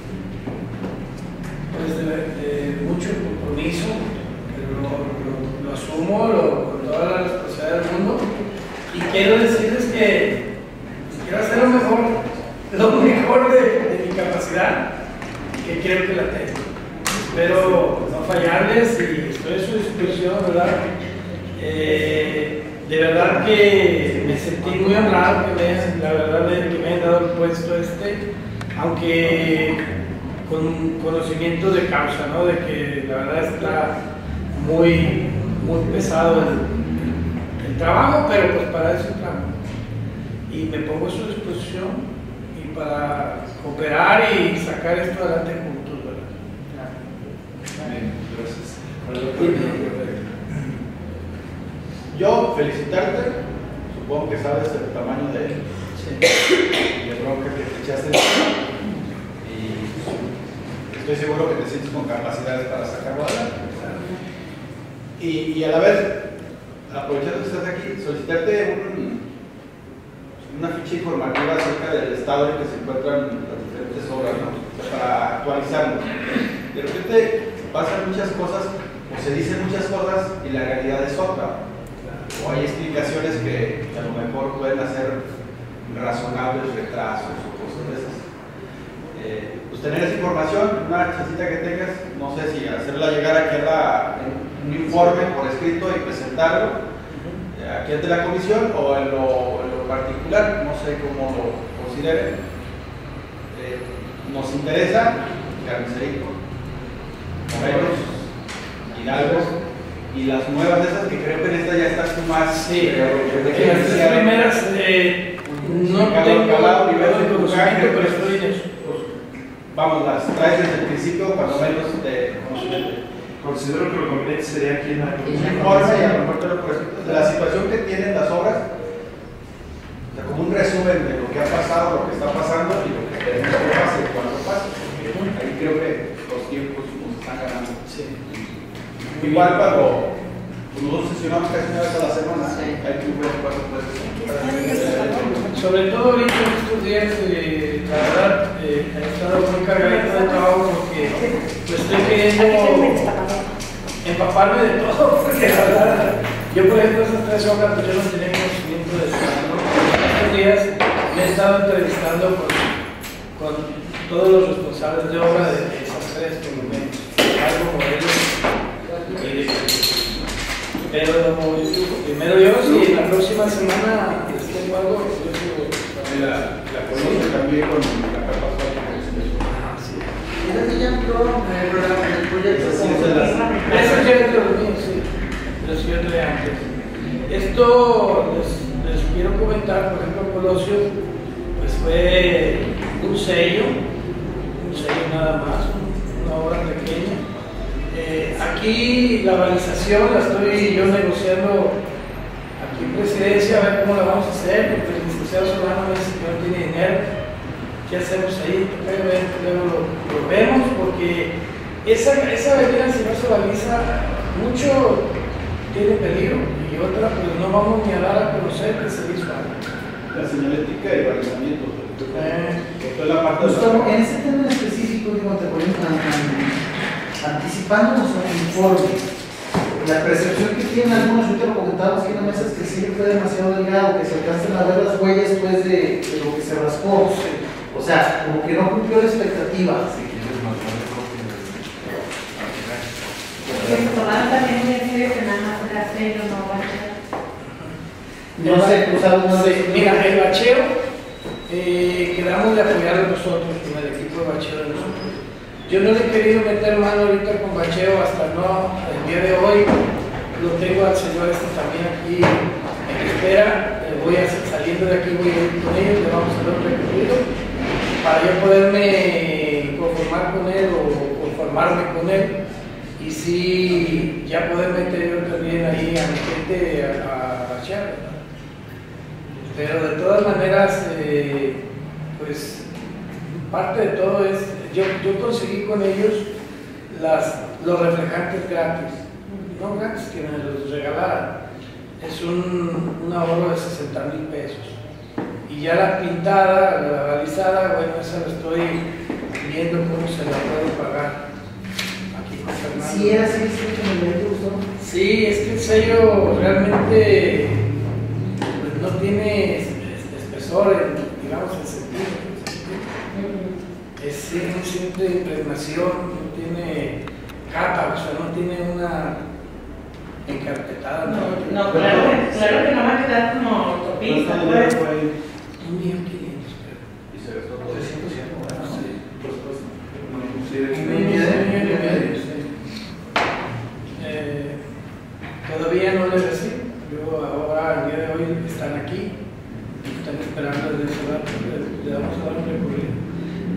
pues de, de mucho compromiso, pero lo, lo, lo asumo lo, con toda la responsabilidad del mundo y quiero decirles que quiero hacer lo mejor, lo mejor de, de mi capacidad, que creo que la tengo. Espero no fallarles y estoy a su disposición, ¿verdad? Eh, de verdad que me sentí muy honrado que me, la verdad, de que me hayan dado el puesto este. aunque con conocimiento de causa, ¿no? De que la verdad está muy, muy pesado el, el trabajo, pero pues para eso trabajo. Y me pongo a su disposición y para cooperar y sacar esto adelante juntos, ¿verdad? Bien, gracias. Yo felicitarte, supongo que sabes el tamaño de él, y el bronca que te echaste, y estoy seguro que te sientes con capacidades para sacarlo adelante. Y, y a la vez, aprovechando que estás aquí, solicitarte un, una ficha informativa acerca del estado en que se encuentran las diferentes obras, ¿no? O sea, para actualizarnos. De repente pasan muchas cosas, o se dicen muchas cosas, y la realidad es otra. O hay explicaciones que a lo mejor pueden hacer razonables retrasos o cosas de esas. Eh, pues tener esa información, una chancita que tengas, no sé si hacerla llegar aquí a la, en un informe por escrito y presentarlo eh, aquí ante la comisión o en lo, en lo particular, no sé cómo lo consideren. Eh, nos interesa Carnicerito, Morelos, Hidalgo. Y las nuevas de esas que creo que en esta ya estás más. Sí, en las tres primeras eh, no tengo nivel de conocimiento, pero estoy en eso. Vamos, las traes desde el principio, cuando menos de conocimiento. Considero que lo conveniente sería aquí en la Informe y a lo mejor te lo presento de la situación que tienen las obras, o sea, como un resumen de lo que ha pasado, lo que está pasando y lo que queremos que pase cuando pase. Ahí creo que los tiempos nos están ganando. Sí. Igual cuando nosotros sesionamos casi una vez a la semana, hay que ver cuánto puede ser. Sobre todo ahorita en estos días, eh, la verdad, eh, he estado muy cargadito de trabajo porque pues, estoy queriendo empaparme de todo, porque la verdad, yo por ejemplo esas tres obras pues, yo no tenía conocimiento de eso, ¿no? Estos días me he estado entrevistando con, con todos los responsables de obra de esas tres por lo menos, algo Morelos. Pero primero yo, si la próxima semana les tengo algo, yo digo, la, la conoce también con la capacidad de ah, sí. Eso ya entró en el programa, en el proyecto. Eso ya es de los míos, sí, los que yo traía antes. Esto les, les quiero comentar, por ejemplo, Colosio, pues fue un sello, un sello nada más, una obra pequeña. Eh, aquí la balización la estoy yo negociando aquí en presidencia, a ver cómo la vamos a hacer, porque el licenciado Solano me dice que no tiene dinero. ¿Qué hacemos ahí? Luego lo, lo vemos, porque esa, esa avenida, si no se baliza, mucho tiene peligro, y otra, pues no vamos ni a dar a conocer que se hizo algo. La señalética y balizamiento. Eh, la parte Gustavo, en ese tema en específico, digo, te voy a anticipándonos al informe, la percepción que tienen algunos, yo te lo comentaba aquí en la mesa, es que sí fue demasiado delgado, que se alcanzan a ver las huellas después de, de lo que se raspó, o sea, como que no cumplió la expectativa. Que se tomaron también muy en serio que nada más era sello, no bacheo. No sé, tú sabes, no sé. Mira, el bacheo, eh, quedamos de apoyar nosotros, con el equipo de bacheo de nosotros. Yo no le he querido meter mano ahorita con bacheo hasta no, el día de hoy lo tengo al señor este también aquí en espera, eh, voy a saliendo de aquí, voy a ir con ellos, le vamos a dar un recorrido para yo poderme conformar con él o conformarme con él y sí ya poder meter yo también ahí a mi gente a, a bachear, ¿verdad? Pero de todas maneras, eh, pues parte de todo es, yo, yo conseguí con ellos las, los reflejantes gratis, no gratis, que me los regalaran. Es un, un ahorro de sesenta mil pesos. Y ya la pintada, la balizada, bueno, esa la estoy viendo cómo se la puedo pagar. Aquí con Fernando. Sí, era así, sí, que me le gustó. Sí, es que el sello realmente pues, no tiene espesor, en, digamos, en sentido. Es un simple impregnación, no tiene capa, o sea, no tiene una encarpetada. No, no, claro, que, claro que no va a quedar como autopista, pues. Un millón quinientos, creo. Y se gastó trescientos.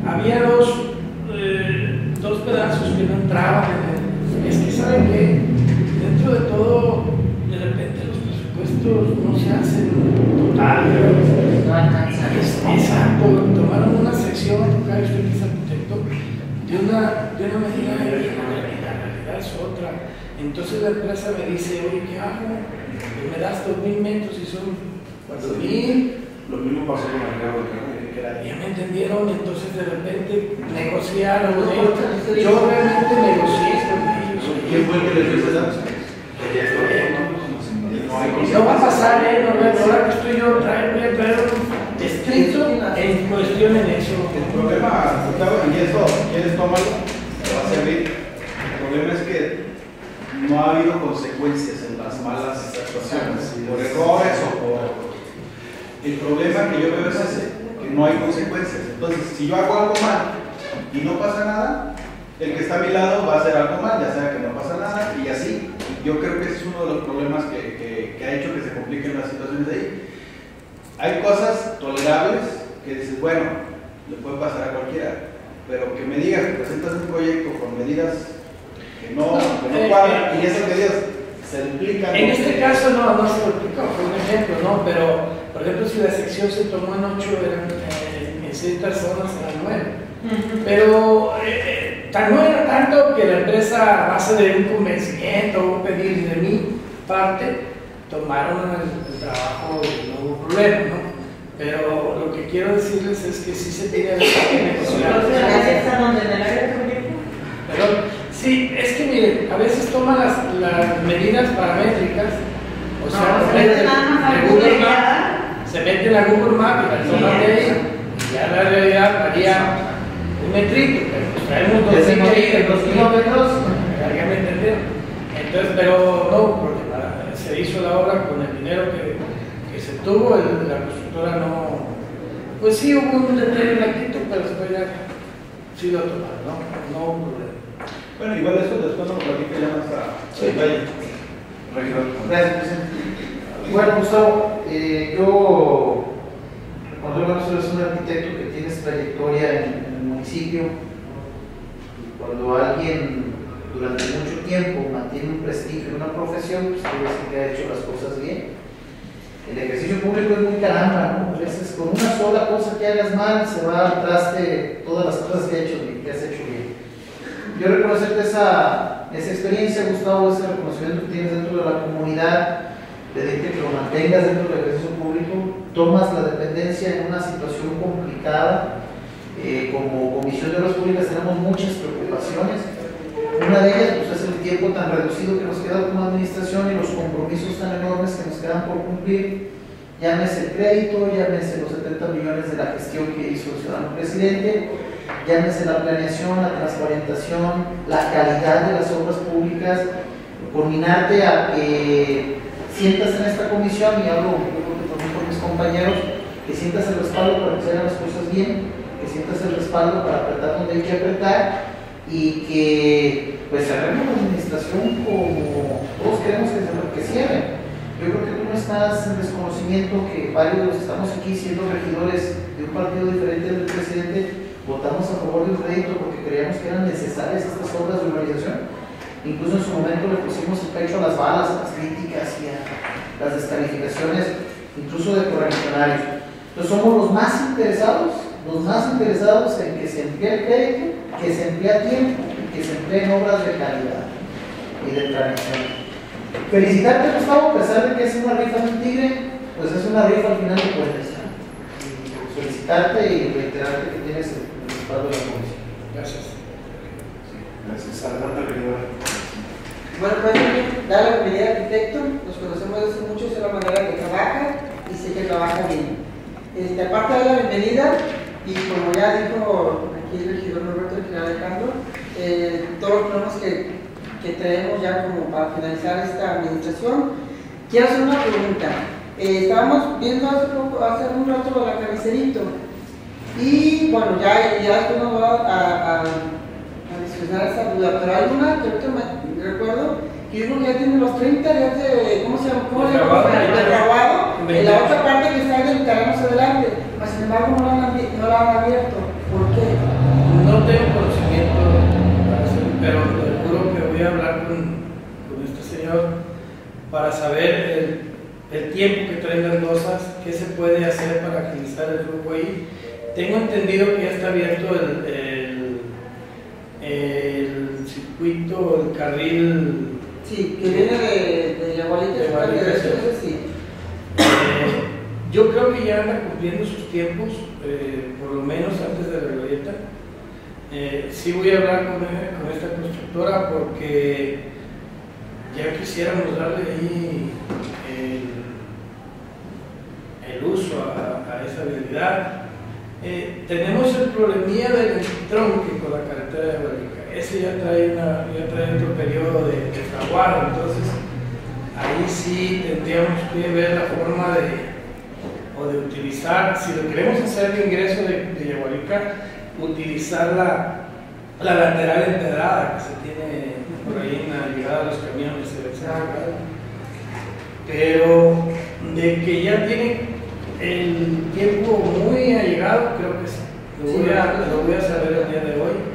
había dos, eh, dos pedazos que no entraban en el, es que saben que dentro de todo, de repente los presupuestos no se hacen total, No alcanza. es, exacto, tomaron una sección, tocar usted que es arquitecto, de una, de una medida y la realidad es otra. Entonces la empresa me dice, oye, ¿qué hago? Me das dos mil metros y son cuatro mil. Lo mismo pasó con el carro de carne. Ya me entendieron, entonces de repente negociaron con ellos. Yo realmente negocié con ellos. ¿Quién fue el que les dio ese dato? No va a pasar, ¿eh? No, ahora que estoy yo, traer, voy a traer un estricto en cuestión en eso. El problema, Gustavo, y eso, quieres tomarlo, te va a servir. El problema es que no ha habido consecuencias en las malas actuaciones, por errores o por... El problema que yo veo es ese, que no hay consecuencias. Entonces, si yo hago algo mal y no pasa nada, el que está a mi lado va a hacer algo mal, ya sea que no pasa nada, y así. Yo creo que ese es uno de los problemas que, que, que ha hecho que se compliquen las situaciones de ahí. Hay cosas tolerables que dices, bueno, le puede pasar a cualquiera, pero que me digas que presentas un proyecto con medidas que no, que no cuadran, y esas medidas se duplican. En este caso no, no se duplicó, fue un ejemplo, ¿no? Pero, por ejemplo, si la sección se tomó en ocho, eran, eh, en seis personas eran nueve. Pero eh, tan no era tanto que la empresa, a base de un convencimiento o un pedir de mi parte, tomaron el, el trabajo y no hubo problema, ¿no? Pero lo que quiero decirles es que sí se tiene que negociar. ¿En el área de proyecto? Perdón. Sí, es que miren, a veces toman las, las medidas paramétricas, o sea, No, se meten nada más en a Google Google Maps, se meten a Google Maps y la toman de ahí, y ya la realidad varía un metrito, pero pues traemos dos Desde kilómetros, dos kilómetros. ya me entendieron. Entonces, pero no, porque para- se hizo la obra con el dinero que, que se tuvo, el- la constructora no, pues sí hubo un detalle latito, pero después ya sí lo tomaron, ¿no? No hubo problema. Bueno, igual eso después nos platica ya más a Sí. detalle. Gracias, presidente. Bueno, Gustavo, eh, yo recuerdo que tú eres un arquitecto que tienes trayectoria en, en el municipio. Y cuando alguien durante mucho tiempo mantiene un prestigio en una profesión, pues quiere decir que ha hecho las cosas bien. El ejercicio público es muy caramba, ¿no? A veces con una sola cosa que hagas mal se va al traste todas las cosas que, ha hecho, que has hecho bien. Yo reconocerte esa, esa experiencia, Gustavo, ese reconocimiento que tienes dentro de la comunidad, pedirte que lo mantengas dentro del ejercicio público, tomas la dependencia en una situación complicada. Eh, como Comisión de Obras Públicas tenemos muchas preocupaciones. Una de ellas pues, es el tiempo tan reducido que nos queda como administración y los compromisos tan enormes que nos quedan por cumplir. Llámese el crédito, llámese los setenta millones de la gestión que hizo el ciudadano presidente, llámese la planeación, la transparentación, la calidad de las obras públicas, culminarte a que sientas en esta comisión, y hablo yo creo que también con mis compañeros, que sientas el respaldo para que se hagan las cosas bien, que sientas el respaldo para apretar donde hay que apretar, y que pues cerremos la administración como todos queremos que, se, que cierre. Yo creo que tú no estás en desconocimiento que varios de los que estamos aquí siendo regidores de un partido diferente del presidente votamos a favor de un crédito porque creíamos que eran necesarias estas obras de urbanización. Incluso en su momento le pusimos el pecho a las balas, a las críticas y a las descalificaciones, incluso de correligionarios. Entonces somos los más interesados, los más interesados en que se emplee el crédito, que se emplee a tiempo y que se empleen obras de calidad y de tradición. Felicitarte, Gustavo, a pesar de que es una rifa de un tigre, pues es una rifa al final de cuentas. Y felicitarte y reiterarte que tienes el respaldo de la comisión. Gracias. Gracias. Adelante, regidor. Bueno, pues dar la bienvenida al arquitecto, nos conocemos desde hace mucho, sé la manera que trabaja y sé que trabaja bien. Este, aparte de la bienvenida, y como ya dijo aquí el regidor Norberto el general Alejandro, eh, todos los problemas que, que tenemos ya como para finalizar esta administración, quiero hacer una pregunta. Eh, estábamos viendo hace, poco, hace un rato la carnicerito, y bueno, ya, ya después nos va a, a, a discusionar esa duda, pero hay una que ahorita me recuerdo que yo creo que ya tiene los treinta días de, ¿cómo se llama? ¿Cómo se llama? De grabado, en la otra parte que está en el terreno hacia adelante, mas sin embargo no la han, no la han abierto. ¿Por qué? para saber el, el tiempo que traen las losas, qué se puede hacer para agilizar el flujo ahí. Tengo entendido que ya está abierto el, el, el circuito, el carril. Sí, que viene de, de Yagualica, De Yagualica, eso, sí. eso sí. Eh, yo creo que ya anda cumpliendo sus tiempos, eh, por lo menos antes de la glorieta. Eh, sí voy a hablar con, con esta constructora porque ya quisiéramos darle ahí el, el uso a, a esa habilidad. Eh, tenemos el problemilla del tronque con la carretera de Yagualica. Ese ya trae, una, ya trae otro periodo de, de fraguado, entonces ahí sí tendríamos que ver la forma de, o de utilizar, si lo queremos hacer de ingreso de, de Yagualica, utilizar la, la lateral empedrada que se tiene por ahí en la llegada de los camiones, etcétera. Pero de que ya tiene el tiempo muy allegado, creo que sí. Lo voy a, lo voy a saber el día de hoy.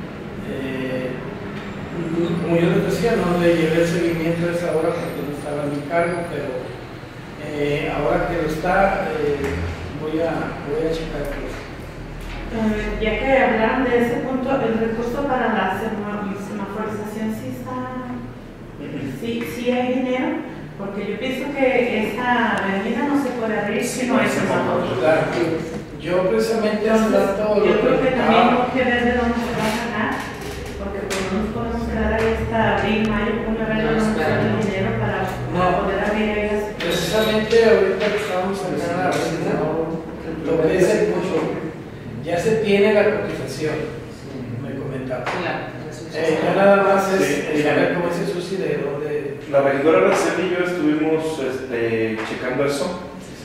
Eh, como yo les decía, no le llevé el seguimiento a esa hora porque no estaba en mi cargo, pero eh, ahora que lo está, eh, voy, a, voy a checar eso. Eh, ya que hablaron de ese punto, el recurso para la semaforización sí está, sí, sí hay dinero. Porque yo pienso que esta avenida no se puede abrir si no hay semáforos. Claro. Yo precisamente hace rato Yo lo creo que también preguntaba. hay que ver de dónde se va a sacar, porque pues no nos podemos quedar ahí hasta abril, mayo, junio, a ver de dónde sale el dinero para, para No. poder abrir ahí las. Precisamente ahorita que estábamos en la avenida, lo que es el curso, ya se tiene la cotización, me comentaba. Eh, ya nada más es Sí, es sí. saber cómo es el sushi de dónde. La regidora Araceli y yo estuvimos este, checando eso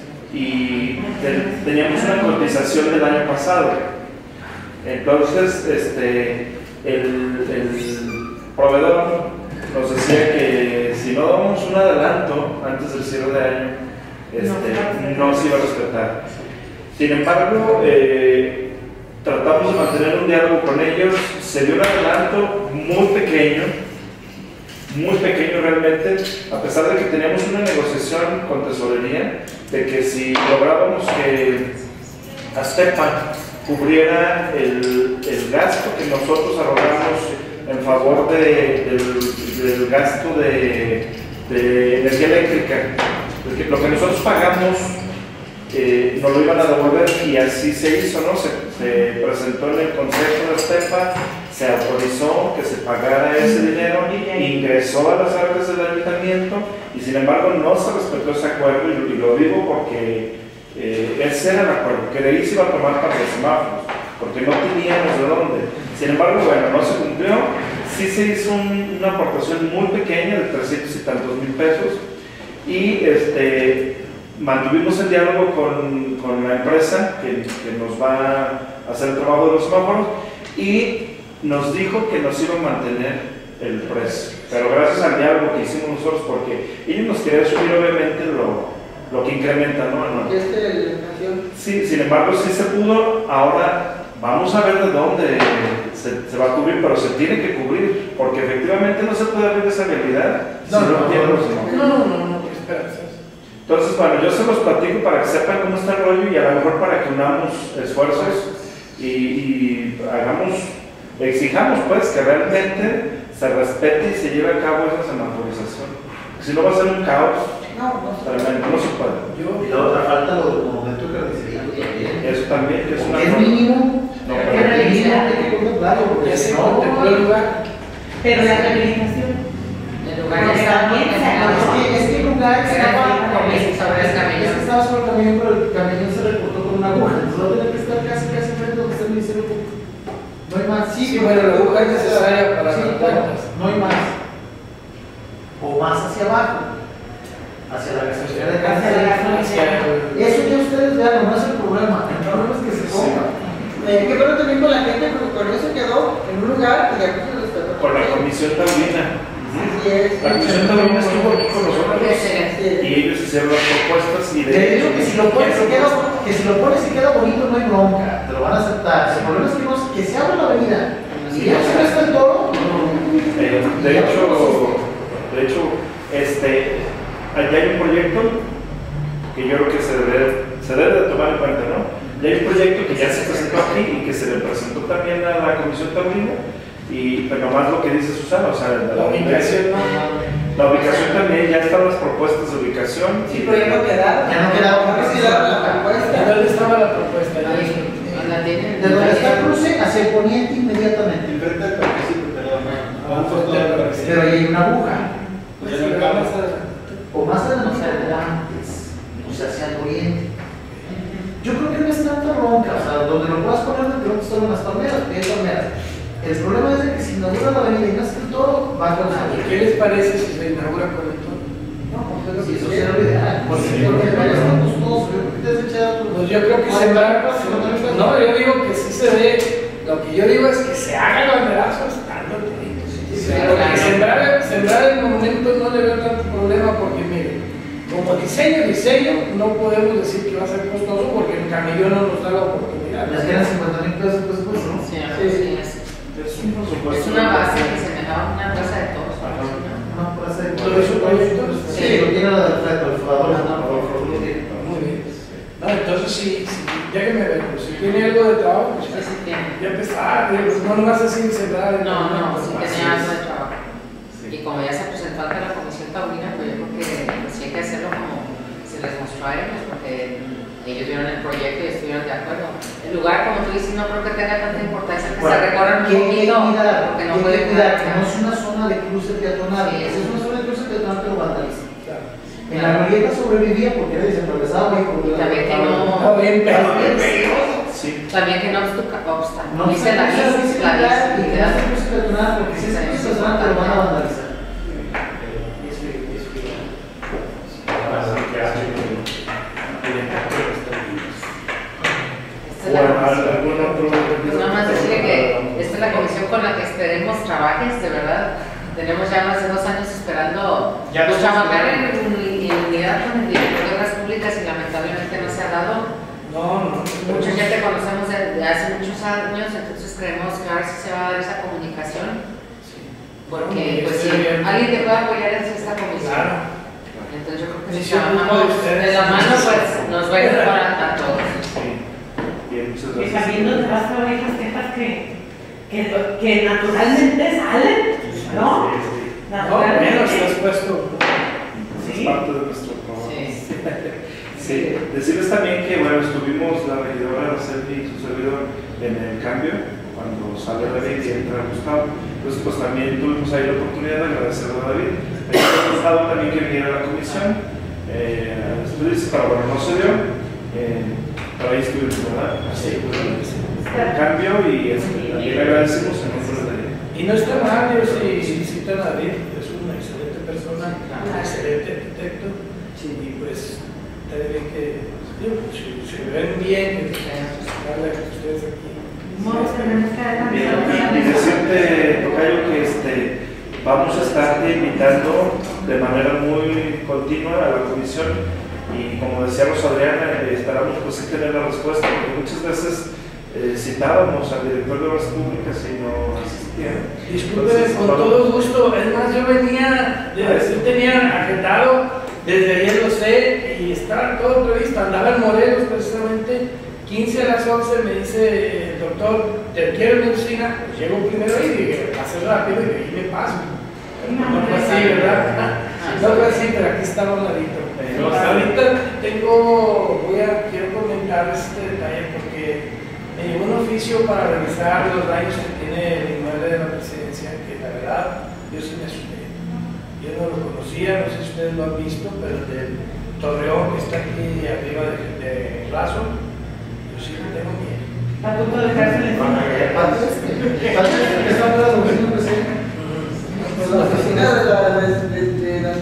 y te- teníamos una cotización del año pasado. Entonces, este, el, el proveedor nos decía que si no damos un adelanto antes del cierre de año, este, no se iba a respetar. Sin embargo, eh, tratamos de mantener un diálogo con ellos, se dio un adelanto muy pequeño, muy pequeño realmente, a pesar de que teníamos una negociación con tesorería, de que si lográbamos que Aztepa cubriera el, el gasto que nosotros ahorramos en favor de, del, del gasto de, de energía eléctrica, porque lo que nosotros pagamos eh, nos lo iban a devolver y así se hizo, ¿no? Se, se presentó en el Consejo de Aztepa, se autorizó que se pagara ese dinero, ingresó a las arcas del ayuntamiento y sin embargo no se respetó ese acuerdo y, y lo digo porque eh, ese era el acuerdo, que de ahí se iba a tomar para los semáforos, porque no teníamos de dónde. Sin embargo, bueno, no se cumplió, sí se hizo un, una aportación muy pequeña de trescientos y tantos mil pesos y este, mantuvimos el diálogo con, con la empresa que, que nos va a hacer el trabajo de los semáforos y nos dijo que nos iba a mantener el precio, pero gracias al diálogo que hicimos nosotros, porque ellos nos querían subir obviamente lo, lo que incrementa, ¿no? Y este, la inflación. Sí, sin embargo sí se pudo, ahora vamos a ver de dónde se, se va a cubrir, pero se tiene que cubrir, porque efectivamente no se puede abrir esa realidad No, si no, no, tiene no, los semáforos. no, no, no, no, espera, espera. Entonces, bueno, yo se los platico para que sepan cómo está el rollo y a lo mejor para que unamos esfuerzos y, y hagamos, exijamos pues que realmente se respete y se lleve a cabo esa semaforización. Si no va a ser un caos, No, no sé. realmente no se puede. Y la otra falta lo del monumento carnicería también. Eso también que es una Es mínimo, No, es pero- mínimo, hay que contemplarlo, porque Ya se si no, contempló el lugar. Pero la rehabilitación. El lugar Porque está también se Es que, es que el lugar estaba sobre el es que camino. estaba sobre el camino, pero el camino se recortó con una aguja. Entonces va a tener que estar casi, casi frente a donde está el Ministerio Público. No hay más. Sí, bueno, la aguja es necesaria para Sí, las claro, puertas. no hay más. O más hacia abajo, hacia la gasolinera de Hacia la gasolinera. Hacia el- Eso ya ustedes vean, no es el problema. El problema es que se ponga. Eh, qué bueno también con la gente, porque con eso quedó en un lugar y de aquí se respetó. con la comisión taurina. Así es. La comisión taurina estuvo aquí con nosotros Así es. y ellos hicieron las propuestas y Te de digo que si lo pones y queda, que si lo pones y queda bonito no hay bronca, te lo van a aceptar. El problema es que, no, que se abra la avenida. Si ya se está el toro, Eh, de hecho, de hecho, este, allá hay un proyecto que yo creo que se debe, se debe de tomar en cuenta, ¿no? Y hay un proyecto que ya se presentó aquí y que se le presentó también a la Comisión Taurina, y pero más lo que dice Susana, o sea, la, La ubicación, ¿no? la ubicación también, ya están las propuestas de ubicación. Sí, pero ya no quedaron. Ya no quedaron. No quedaron la propuesta. ¿Dónde estaba la propuesta? De donde está el cruce hacia el poniente inmediatamente. Enfrente del parquecito, perdón. A un costado del parquecito. Pero ahí hay una aguja. Pues ya no acabas. O más adelante o antes, o sea, hacia el oriente. Yo creo que no es tanta bronca, o sea, donde lo puedas poner de pronto son unas palmeras, hay palmeras. El problema es de que si inaugura la avenida y no hace el toro, va a causar. ¿Qué les parece si se inaugura con el toro? No, pues Si eso será lo ideal, porque Sí. porque no es tan costoso, yo creo que te has echado. Pues yo creo que sembrar, no, yo digo que sí se ve, lo que yo digo es que se haga el banderazo estando bonito. Porque sembrar, sembrar el monumento no le veo tanto problema porque mire, como diseño, diseño, no podemos decir que va a ser costoso porque el camello no nos da la oportunidad. Les quedan cincuenta mil pesos pues, pues, ¿no? Sí, Sí, sí. es, Es un presupuesto. es una base que se me da una plaza de todos. ¿no? No, por hacer. ¿Todo eso proyecto? Sí, lo tiene la del frente, el favor, por favor. Muy bien. No, entonces sí, sí, déjenme ver, pues, si tiene algo de trabajo, pues Sí, sí tiene. ya empezar, pues, no nomás así sembrar. el No, no, monumento, sí así tenía es. algo de trabajo. Y como ya se presentó ante la Comisión Taurina, pues yo creo que pues, sí hay que hacerlo como se les mostró a ellos, porque ellos vieron el proyecto y estuvieron de acuerdo. El lugar, como tú dices, no creo que tenga tanta importancia que se recorran un ¿Quién quiere poquito, cuidar? porque no ¿Quién puede quiere cuidar? Que quedar. no es una zona de cruce peatonal, Sí. es una zona de cruce peatonal pero vandaliza. Claro. En la glorieta sobrevivía porque era desatravesado y por Y también que no- Está bien, pero bien peligroso. Sí. También que no obstaculice No obstaculice la se vista, la y que no visibilidad. se cruce peatonal porque si es Sí, cruce sí, peatonal te lo van a totalmente. vandalizar. Esta es la Bueno, comisión. ¿algún otro? Pues nada más decirle que esta es la comisión con la que esperemos trabajes, de verdad. Tenemos ya más de dos años esperando Ya pues, nos trabajar en, esperamos. en- en unidad con el director de Obras Públicas y lamentablemente no se ha dado. No, no. Muchos ya te conocemos de, de hace muchos años, entonces creemos que ahora sí se va a dar esa comunicación. Porque pues si alguien te puede apoyar en esta comisión. Claro. Entonces yo creo que Sí, si sí, ocupo de trabajamos ustedes. de la mano pues nos va a ir para a todos. Sí. Bien, muchas Que gracias. también nos vas a oír las quejas que, que, que naturalmente salen, ¿no? Sí, sí. No, menos estás puesto. Es Sí. parte de nuestro trabajo. Sí. Sí, decirles también que, bueno, estuvimos la regidora Araceli y su servidor en el cambio, cuando sale David y entra Gustavo. Entonces, pues también tuvimos ahí la oportunidad de agradecerle a David. Me hubiera gustado también que viniera a la comisión, eh, a estudios, pero bueno, no se dio. Eh, pero ahí estuvimos, ¿verdad? Sí, El cambio y este, también le agradecemos en nombre de David. y no está mal, yo sí citan a David, es una excelente persona, un excelente arquitecto, y pues, está bien que, digo, si se ven bien, que darle a ustedes aquí. No, tenemos que Bien, adelantar. y decirte, Tocayo, que este, vamos a estarte invitando de manera muy continua a la comisión y como decía Rosa Adriana, eh, esperamos pues sí tener la respuesta, porque muchas veces eh, citábamos al director de Obras Públicas y no asistía. Disculpe, Entonces, con vamos- todo gusto, es más, yo venía, de, yo tenía agendado, desde ayer lo sé, y estaba todo previsto, andaba en Morelos precisamente, quince a las once me dice el doctor, te quiero en mi oficina, pues llego primero ahí y dije, va a ser rápido y de ahí me paso. Pero no fue así, ¿verdad? No fue así, pero aquí estaba un ladito. Pero Hasta ahorita tengo, voy a, quiero comentar este detalle porque me llegó un oficio para revisar los daños que tiene el inmueble de la presidencia, que la verdad, yo sí me asusté. Yo no lo conocía, no sé si ustedes lo han visto, pero el del Torreón que está aquí arriba de, de Razo, yo sí le tengo miedo. A punto de cárcel. La oficina de la de, de, de la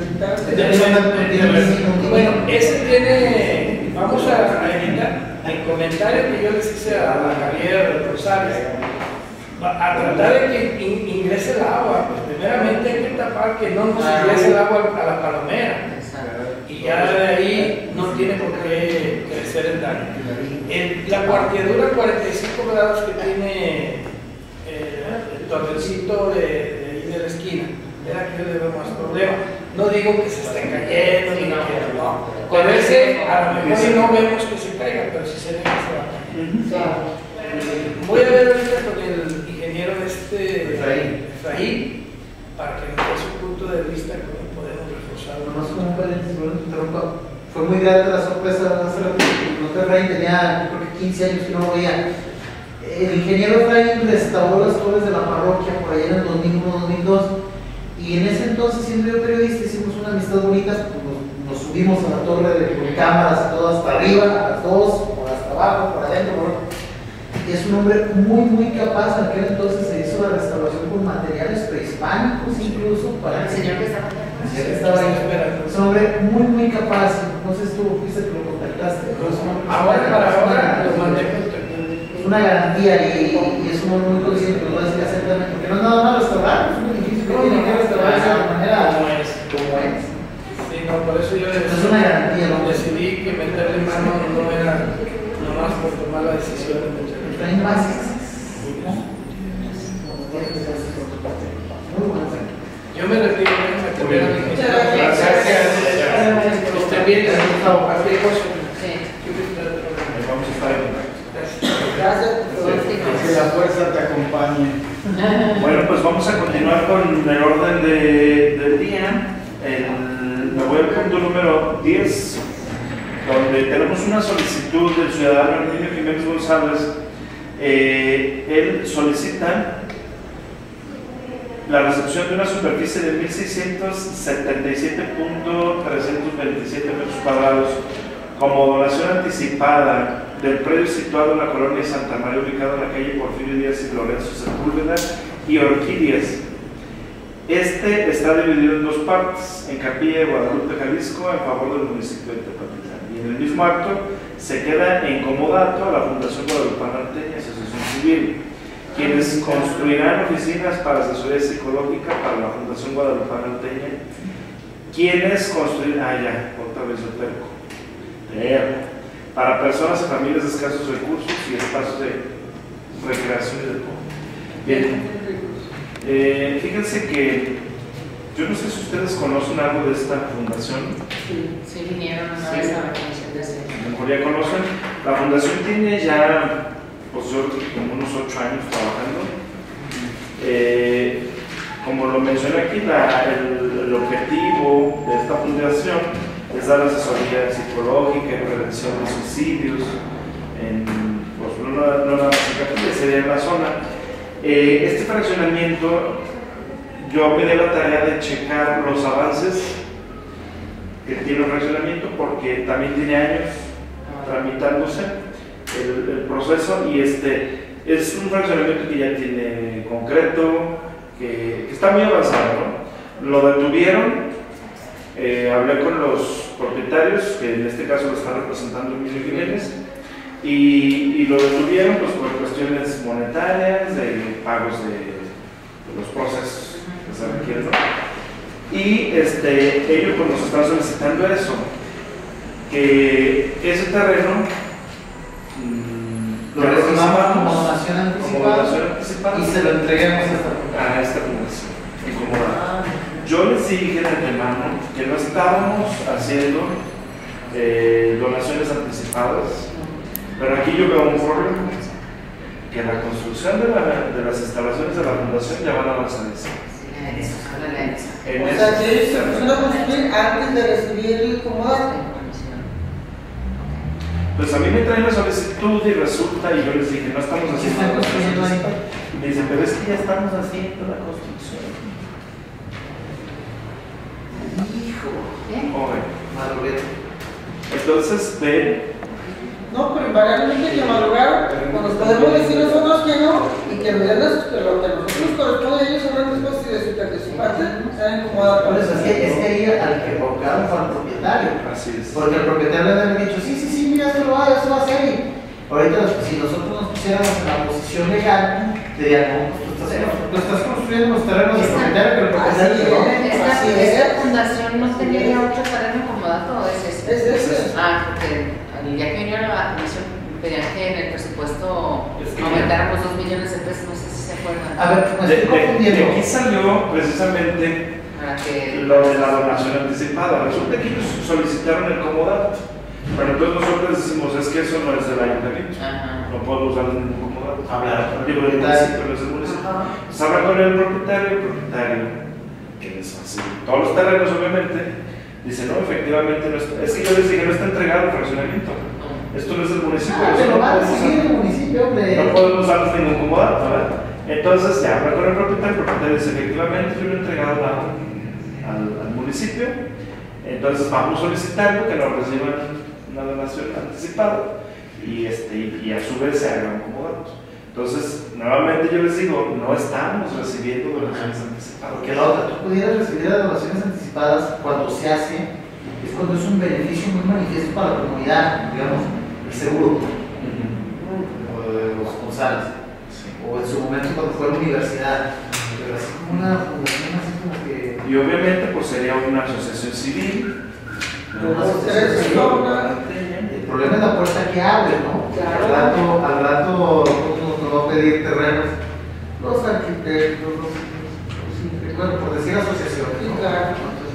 Bueno, ese tiene, vamos a, a editar el comentario que yo les hice a Javier Rosales, a tratar de que in, ingrese el agua, pues primeramente hay que tapar que no nos ingrese el agua a la palomera. Y ya de ahí no tiene por qué crecer el daño. El- la cuarteadura a cuarenta y cinco grados que tiene eh, el torrecito de, de ahí de la esquina, era que yo le veo más problema. No digo que se esté cayendo, ni no, que no. Con Pero ese, ese- a lo mejor no vemos que se caiga, pero sí se ve que se va a caer. Voy a ver ahorita con el ingeniero este Efraín. Efraín, para que nos dé su punto de vista cómo podemos reforzarlo. Nomás como un paréntesis, bueno, te interrumpo. Fue muy grande la sorpresa hace rato. El doctor Efraín tenía, creo que quince años que no lo veía. El ingeniero Efraín restauró las torres de la parroquia por allá en el dos mil uno dos mil dos. Y en ese entonces, siendo yo periodista, hicimos una amistad bonita. Pues nos, nos subimos a la torre de, con cámaras, todo hasta arriba, a las dos, por hasta abajo, por adentro, por... Y es un hombre muy, muy capaz. En aquel entonces se hizo la restauración con materiales prehispánicos, incluso para El señor que estaba el señor que estaba ahí. Es un hombre muy, muy capaz. Entonces tú fuiste que lo contactaste. Pero es un- Ahora para ahora es lo una- mandé contactar. es una garantía y, y es un hombre muy consciente, lo va a decir exactamente. Porque no es nada más restaurar, es un edificio que tiene que restaurarse de manera Como es. como es. Sí, no, por eso yo Es una garantía, ¿no? decidí que meterle mano no era nomás por tomar la decisión de meterle. Traen bases. Muy bueno. Yo me retiro, déjame atender a mi Muchas ingeniero. gracias. Gracias. Que estén bien, cualquier cosa. Sí. Yo me espero. Ahí vamos a estar en contacto. Gracias. Que la fuerza te acompañe. Bueno, pues vamos a continuar con el orden de- del día. El- me voy al punto número diez, donde tenemos una solicitud del ciudadano Herminio Jiménez González. Eh, él solicita la recepción de una superficie de mil seiscientos setenta y siete punto trescientos veintisiete metros cuadrados como donación anticipada del predio situado en la colonia Santa María, ubicado en la calle Porfirio Díaz y Lorenzo Sepúlveda y Orquídeas. Este está dividido en dos partes, en Capilla de Guadalupe, Jalisco, en favor del municipio de Tepatitlán. Y en el mismo acto se queda en comodato a la Fundación Guadalupana Alteña, Asociación Civil, quienes construirán oficinas para asesoría psicológica para la Fundación Guadalupana Alteña, quienes construirán, ah ya, otra vez yo terco, terco, para personas y familias de escasos recursos y espacios de recreación y deporte. Bien. Eh, fíjense que yo no sé si ustedes conocen algo de esta fundación. Sí, vinieron una Sí. vez a la comisión de ese. A lo mejor ya conocen. La fundación tiene ya, pues yo creo que como unos ocho años trabajando. Eh, como lo mencioné aquí, la- el, el objetivo de esta fundación es dar asesoría psicológica y prevención de suicidios, en, pues no, no nada más en Capilla, sería en la zona. Eh, este fraccionamiento, yo me di la tarea de checar los avances que tiene el fraccionamiento, porque también tiene años tramitándose el, el proceso, y este es un fraccionamiento que ya tiene concreto, que, que está muy avanzado, ¿no? Lo detuvieron, eh, hablé con los propietarios, que en este caso lo está representando Emilio Jiménez, y, y lo detuvieron pues, por cuestiones monetarias, de pagos de, de los procesos que se requieren, ¿no? Y este, ellos pues, nos están solicitando eso, que ese terreno mmm, Lo recibamos como donación como anticipada donación anticipada y se lo entreguemos a esta a esta fundación. Y como yo les dije de antemano que no estábamos haciendo eh, donaciones anticipadas, pero aquí yo veo un problema, que la construcción de, la, de las instalaciones de la fundación ya van a avanzar en eso. En O eso. sea, que ellos se pusieron a construir antes de recibir el comodato. Pues a mí me traen la solicitud y resulta, y yo les dije, no estamos ¿Qué haciendo están construyendo ahí? Me dicen, pero es que ya estamos haciendo la construcción. Hijo, Oye, madruguete. entonces ven. No, pero invariablemente que madrugaron, pues nos podemos decir nosotros que no, y que en realidad que lo que a nosotros corresponde, ellos sabrán después si de su, de su parte se han incomodado con Por eso. eso es que, es que ahí al que provocaron fue al propietario. Así es. Porque el propietario le había dicho, sí, sí, sí, mira, esto lo va, esto va a hacer. Y ahorita, si nosotros nos pusiéramos en la posición legal, dirían, no, pues tú estás, tú estás construyendo los terrenos del propietario, pero el propietario Así no. es. ¿Esta, Así esta es. fundación no tenía ya otro terreno comodato o es este? Es ese. Ah, porque el día que vinieron a la comisión pedían que en el presupuesto Es que- aumentáramos dos millones de pesos, no sé si se acuerdan. A ver, me De, estoy de- de confundiendo. aquí salió precisamente Para que... lo de la donación anticipada. Resulta que ellos solicitaron el comodato, pero entonces nosotros decimos, es que eso no es del ayuntamiento, Ajá. no podemos usar ningún comodato. Hablar con el Digo, del propietario. municipio, no es del municipio. Se habla con el propietario, el propietario, que les facilita todos los terrenos, obviamente, dice, no, efectivamente, no está. Es que yo les dije, no está entregado el fraccionamiento. Esto no es del municipio. Ah, eso pero no va a podemos seguir usar- el municipio, hombre. no podemos usar ningún comodato, ¿verdad? Entonces ya habla con el propietario, el propietario dice, efectivamente, yo lo he entregado a- al, al municipio, entonces vamos solicitando que nos reciban una donación anticipada y, este, y, y a su vez se hagan comodatos. Entonces, nuevamente yo les digo, no estamos recibiendo donaciones anticipadas. Porque la otra, tú pudieras recibir las donaciones anticipadas cuando se hace, es cuando es un beneficio muy manifiesto para la comunidad, digamos, el seguro, o de los González, o en su momento cuando fue a la universidad, pero así como una fundación, así como que. Y obviamente pues sería una asociación civil. Como tres personas. El problema es la puerta que abre, ¿no? Claro. Al rato, al rato nos, nos va a pedir terrenos los arquitectos, los, los- bueno, por decir asociación. Sí, claro.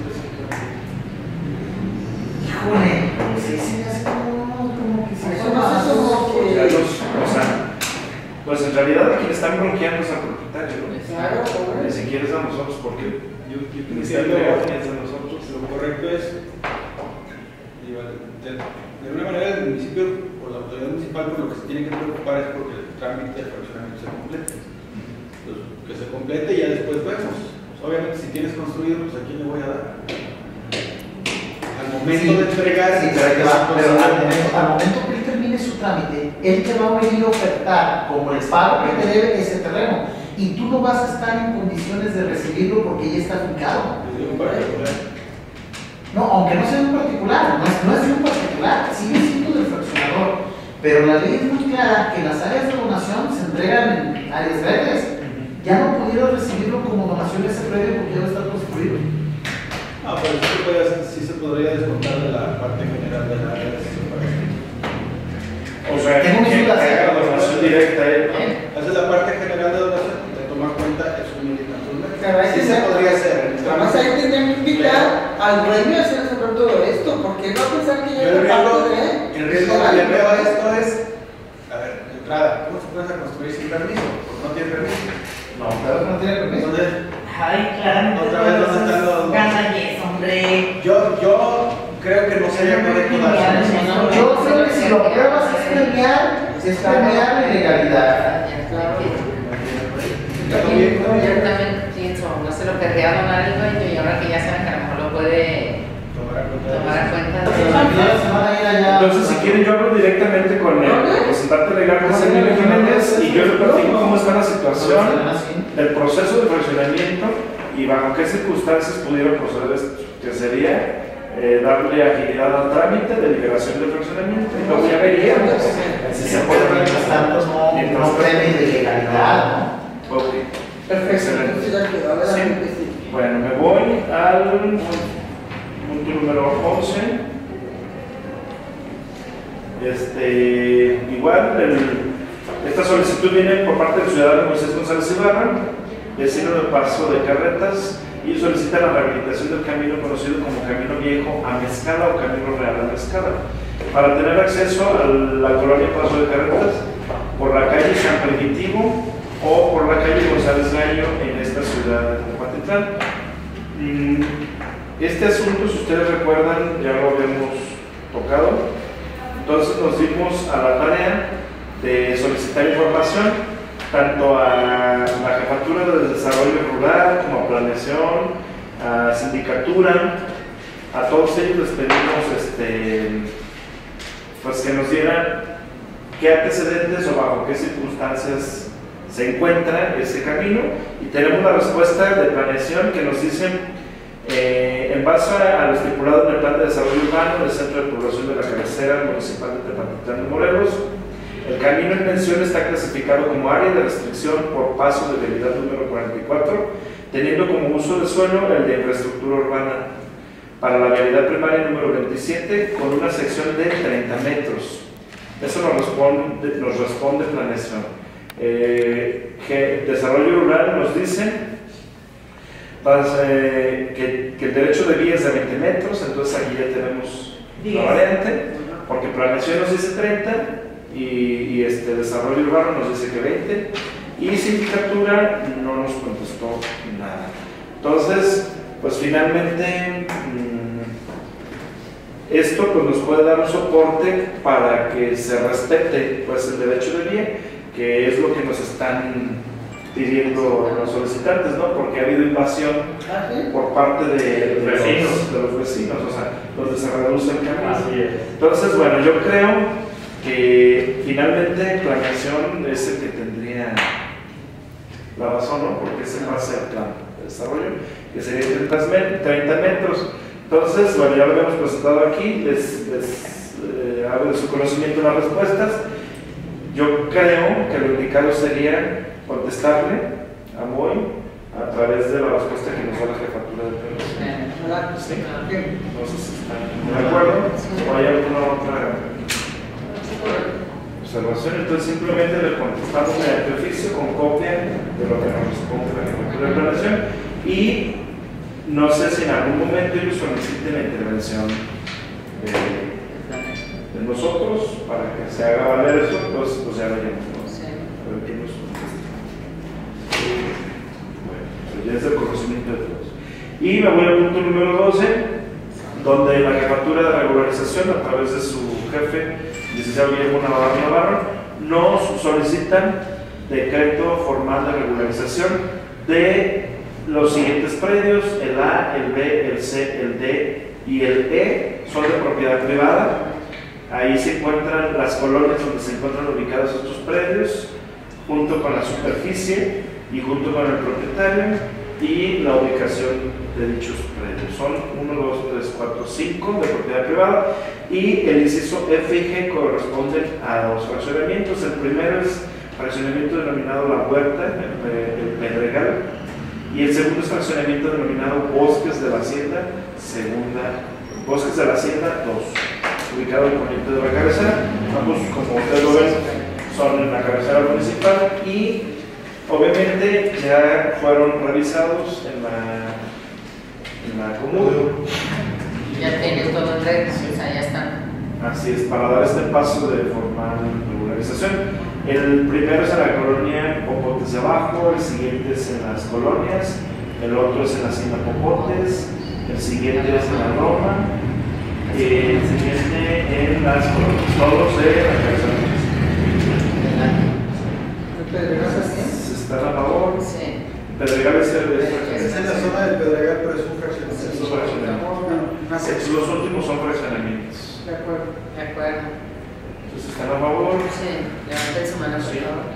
Híjole, sí, sí, es como, como que si Eso no es como O sea, que... los- o sea, pues en realidad quien están bronqueando es al propietario, ¿no? Claro, Ni siquiera es a nosotros, porque Yo, yo ni creo siquiera que es a nosotros. lo correcto es, digo, de, de alguna manera el municipio o la autoridad municipal por lo que se tiene que preocupar es porque el trámite de fraccionamiento se complete. Entonces, que se complete y ya después vemos. Pues, obviamente si tienes construido, pues a quién le voy a dar. Al momento Sí, de entregar, sí, pero, ahí te va, pero al, momento, al momento que él termine su trámite, él te va a venir a ofertar como el pago que te debe ese terreno. Y tú no vas a estar en condiciones de recibirlo porque ya está fincado. les digo, para que No, aunque no sea un particular, no es, no es de un particular, sigue siendo del fraccionador. Pero la ley es muy clara que las áreas de donación se entregan en áreas verdes. Ya no pudieron recibirlo como donación ese predio porque ya no está construido. no, pero sí se, puede, sí se podría descontar de la parte general de la área de separación. O sea, que Tengo mis que dudas, haga ¿eh? donación directa a él. Esa es la parte general de donación, de tomar cuenta es un militantes. Pero hay Sí que se ser- podría hacer. Además ahí tendrían que invitar al dueño a hacer sobre todo esto, porque no pensar que Yo ya el es riesgo, parte de... el riesgo que le veo a esto es, a ver, de entrada, ¿cómo se puede construir sin permiso? Porque no tiene permiso. No, claro que no tiene permiso. Entonces, Ay, claramente. Otra vez, ¿dónde están los- Gandalles, hombre. yo, yo creo que no sería correcto dar Yo creo que si lo apruebas es premiar, es premiar la ilegalidad. Está bien, está Yo bien. también pienso, no se lo querría donar el dueño y ahora que ya saben que a lo mejor lo puede Tomar en cuenta. tomar en cuenta. Pero se van a ir allá. Entonces, si quieren, yo hablo directamente con el representante legal, que es Emilio Jiménez, y yo le platico cómo está la situación del proceso de fraccionamiento y bajo qué circunstancias pudiera proceder esto, que sería eh, darle agilidad al trámite de liberación del fraccionamiento y luego ya veríamos Si se puede, mientras tanto, no, no premie de ilegalidad, ¿no? Ok. Perfecto, Excelente. entonces ya quedó, adelante, sí. Bueno, me voy al punto número once. Este, igual, el- esta solicitud viene por parte del ciudadano Moisés González Ibarra, vecino del Paso de Carretas, y solicita la rehabilitación del camino conocido como Camino Viejo a Mezcala o Camino Real a Mezcala, para tener acceso a la colonia Paso de Carretas por la calle San Primitivo o por la calle González Gallo en esta ciudad de Tepatitlán. Mm, Este asunto, si ustedes recuerdan, ya lo habíamos tocado. Entonces nos dimos a la tarea de solicitar información tanto a la Jefatura de Desarrollo Rural como a Planeación, a Sindicatura. A todos ellos les pedimos este, pues que nos dieran qué antecedentes o bajo qué circunstancias se encuentra ese camino, y tenemos la respuesta de Planeación que nos dicen eh, en base a lo estipulado en el Plan de Desarrollo Urbano del Centro de Población de la Cabecera Municipal de Tepatitlán de Morelos, el camino en mención está clasificado como área de restricción por paso de vialidad número cuarenta y cuatro, teniendo como uso de suelo el de infraestructura urbana para la vialidad primaria número veintisiete con una sección de treinta metros. Eso nos responde, nos responde Planeación. Eh, que Desarrollo Rural nos dice, Entonces, eh, que, que el derecho de vía es de veinte metros, entonces aquí ya tenemos la variante, porque planeación nos dice treinta y, y este desarrollo urbano nos dice que veinte, y sindicatura no nos contestó nada. Entonces, pues finalmente mmm, esto pues, nos puede dar un soporte para que se respete pues, el derecho de vía, que es lo que nos están pidiendo los solicitantes, ¿no? Porque ha habido invasión por parte de, de, los, vecinos. de los vecinos, o sea, donde se reduce el camino. Así es. Entonces, bueno, yo creo que finalmente planeación es el que tendría la razón, ¿no? Porque es en base al plan de desarrollo, que sería treinta metros. Entonces, bueno, ya lo habíamos presentado aquí, les, les eh, hago de su conocimiento las respuestas. Yo creo que lo indicado sería contestarle a Moy a través de la respuesta que nos da la jefatura de P C. ¿Sí? No sé si están de acuerdo o hay alguna otra observación. Entonces simplemente le contestamos mediante oficio con copia de lo que nos responde la jefatura de planeación, y no sé si en algún momento ellos soliciten la intervención de, de nosotros para que se haga valer eso. Entonces pues ya veremos, ¿no? A ver qué nos contesta. Bueno, pues ya es el conocimiento de todos. Y me voy al punto número doce, donde la jefatura de regularización, a través de su jefe, licenciado Guillermo Navarro Navarro, nos solicitan decreto formal de regularización de los siguientes predios: el A, el B, el C, el D y el E son de propiedad privada. Ahí se encuentran las colonias donde se encuentran ubicados estos predios, junto con la superficie y junto con el propietario y la ubicación de dichos predios. Son uno, dos, tres, cuatro, cinco de propiedad privada, y el inciso F y G corresponden a dos fraccionamientos. El primero es fraccionamiento denominado La Huerta, el, el Pedregal, y el segundo es fraccionamiento denominado Bosques de la Hacienda, segunda, Bosques de la Hacienda dos, ubicado en el poniente de la cabecera. Ambos, como ustedes lo ven, son en la cabecera municipal, y obviamente ya fueron revisados en la, en la comuna. Ya tienen todo en regla, o sea, ya están. Así es, para dar este paso de formal regularización. El primero es en la colonia Popotes de Abajo, el siguiente es en las colonias, el otro es en la hacienda Popotes, el siguiente es en la Roma, el siguiente en las colonias, todos de la cabecera. ¿Se está a favor? Sí. Pedregal es el de Es en la zona del Pedregal, pero es un fraccionamiento. Es un fraccionamiento. Los últimos son fraccionamientos. De acuerdo. De acuerdo. Entonces, ¿están a favor? Sí, levanten su mano, por Sí. favor.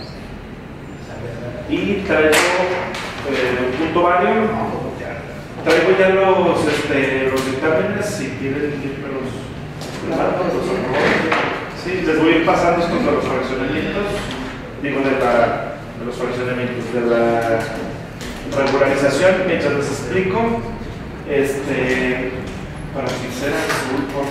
Y traigo eh, un punto vario. Traigo ya los, este, los dictámenes, si quieren irme los, los datos, los aprobados. Sí, les voy a ir pasando estos de los fraccionamientos, digo de, la, de los fraccionamientos, de la regularización, mientras les explico, este, para que sea azul, por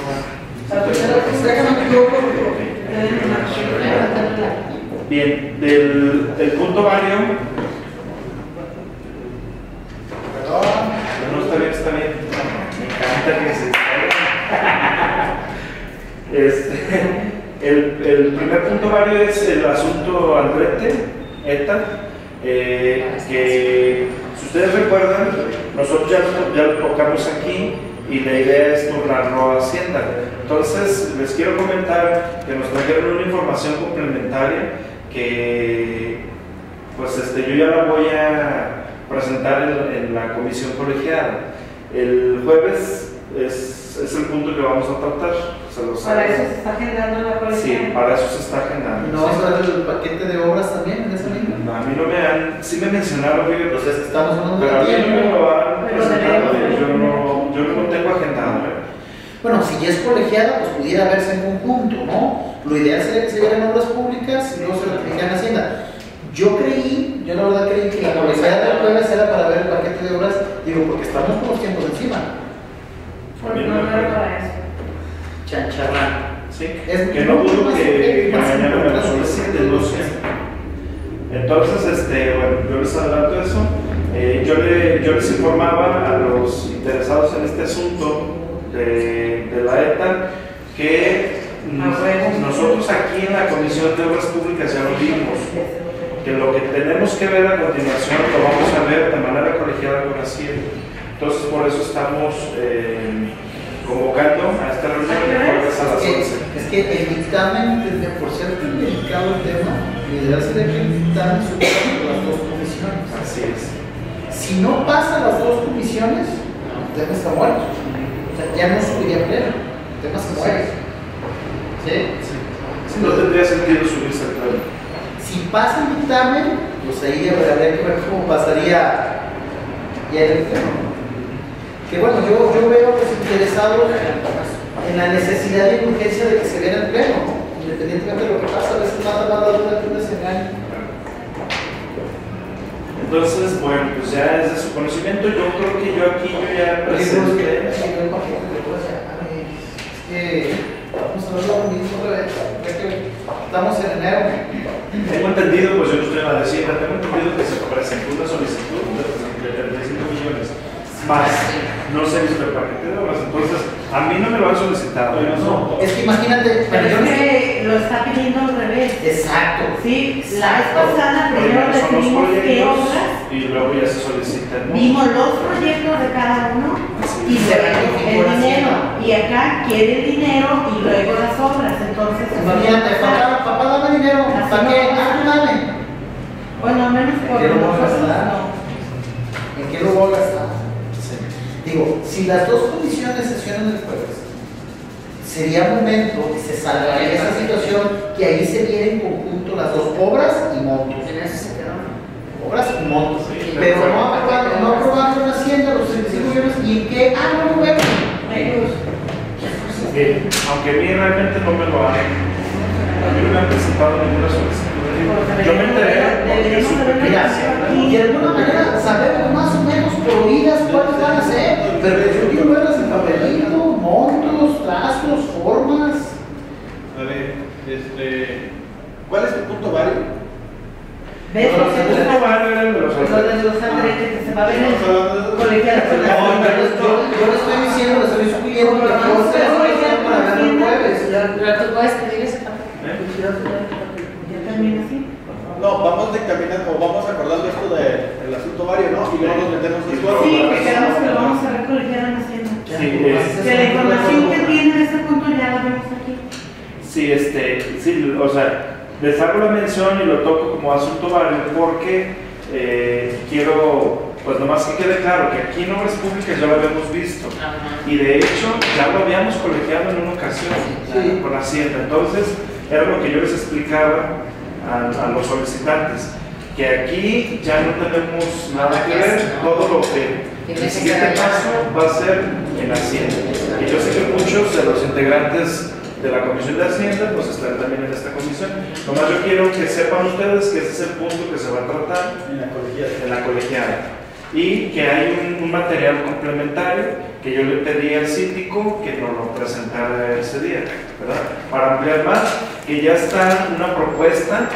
Bien, del, del punto vario. No, está bien, está bien. Me encanta que se este, el, el primer punto vario es el asunto Andrete, ETA, eh, que si ustedes recuerdan, nosotros ya, ya lo tocamos aquí y la idea es turnarlo a Hacienda. Entonces, les quiero comentar que nos trajeron una información complementaria que, pues, este, yo ya la voy a presentar en, en la comisión colegiada. El jueves es, es el punto que vamos a tratar. Se los Para hago. eso se está agendando la colección. Sí, para eso se está agendando. ¿No vas a ver el paquete de obras también en esa línea? No, a mí no me han, sí me mencionaron, fíjate, Entonces estamos hablando pero a mí de no me tiempo. lo han Pero presentado, debemos- yo no, yo no lo tengo agendado. ¿eh? Bueno, si ya es colegiada, pues pudiera verse en conjunto, ¿no? Lo ideal sería que se vieran obras públicas y luego se ratificaran en Hacienda. Yo creí, yo la verdad creí que la colegiada del jueves era para ver el paquete de obras, digo, porque estamos con los tiempos encima. Porque no era para eso. Chancharrán. Sí, Es que no dudo más- que, que más mañana me lo importante. soliciten, no sé. Entonces, este, bueno, yo les adelanto eso. Eh, yo, le, yo les informaba a los interesados en este asunto de, de la E T A que nosotros aquí en la Comisión de Obras Públicas ya lo vimos, que lo que tenemos que ver a continuación lo vamos a ver de manera colegiada con Hacienda. Entonces por eso estamos eh, convocando a esta reunión de jueves a las once. Es que el dictamen, desde por ser tan delicado el tema, la idea sería que el dictamen subiera por las dos comisiones. Así es. Si no pasa las dos comisiones, el tema está muerto. O sea, ya no subiría pleno, el tema se muere. ¿Sí? Sí. Sí, no tendría sentido subirse al pleno. Si pasa el dictamen, pues ahí habría que ver cómo pasaría ya el pleno. Que bueno, yo, yo veo los interesados en la necesidad y urgencia de que se vea el pleno, independientemente de lo que pasa, a veces manda más la duda que un desengaño. Entonces, bueno, pues ya es de su conocimiento. Yo creo que yo aquí yo ya presenté. Vamos a ver lo mismo otra vez. Estamos en enero. Tengo entendido, pues yo no estoy en la de Hacienda, tengo entendido que se presentó una solicitud de treinta y cinco millones más. No se hizo el paquete de obras, entonces a mí no me lo han solicitado. No, es que imagínate. Pero es que lo está pidiendo al revés. Exacto. Sí, la vez pasada primero definimos qué obras. Y luego ya se solicitan. Vimos los proyectos de cada uno y luego el dinero. Y acá quiere el dinero y luego las obras. Entonces, imagínate, papá, papá, dame dinero. ¿Para qué? Ah, dame. Bueno, al menos por ¿En qué lo voy a nosotros gastar? no. ¿En qué lo voy a gastar? Digo, si las dos comisiones sesionan el jueves, sería momento que se salvaría esa situación, que ahí se viera en conjunto las dos obras y montos. En eso se quedó. Obras y montos. Sí, pero no aprobaron, no aprobaron en Hacienda los treinta y cinco millones y en qué. Ah, no, no, bueno. Sí, aunque a mí realmente no me lo han. A mí no me han presentado ninguna solicitud. Yo me enteré porque supe que Hacienda. Y de alguna manera sabemos más o menos por oídas cuáles van a ser, pero yo quiero verlas en papelito, montos, trazos, formas. A ver, este, ¿cuál es tu punto válido? ¿Ves? No, Los el punto válido era el de los Lo de los andretes que se va a ver en el colegiado con la No, pero yo, yo le estoy diciendo, le estoy sugiriendo que por ser colegiado para ver el jueves. Pero tú puedes pedir ese papel. Ya termina así. No, vamos dictaminando, vamos acordando esto del asunto vario, ¿no? Y luego nos metemos en juego. Sí, que quedamos que lo vamos a recolectar en Hacienda. Sí, es- Que la información que tiene de ese punto ya la vemos aquí. Sí, este, sí, o sea, les hago la mención y lo toco como asunto válido porque eh, quiero, pues nomás que quede claro que aquí en Obras Públicas ya lo habíamos visto y de hecho ya lo habíamos colegiado en una ocasión Sí. con Hacienda. Entonces, era lo que yo les explicaba a, a los solicitantes, que aquí ya no tenemos nada que ver, todo lo que el siguiente paso va a ser en Hacienda. Y yo sé que muchos de los integrantes de la Comisión de Hacienda pues están también en esta comisión. Nomás yo quiero que sepan ustedes que ese es el punto que se va a tratar En la colegiada. en la colegiada y que hay un, un material complementario que yo le pedí al síndico que nos lo presentara ese día, ¿verdad? Para ampliar más, que ya está una propuesta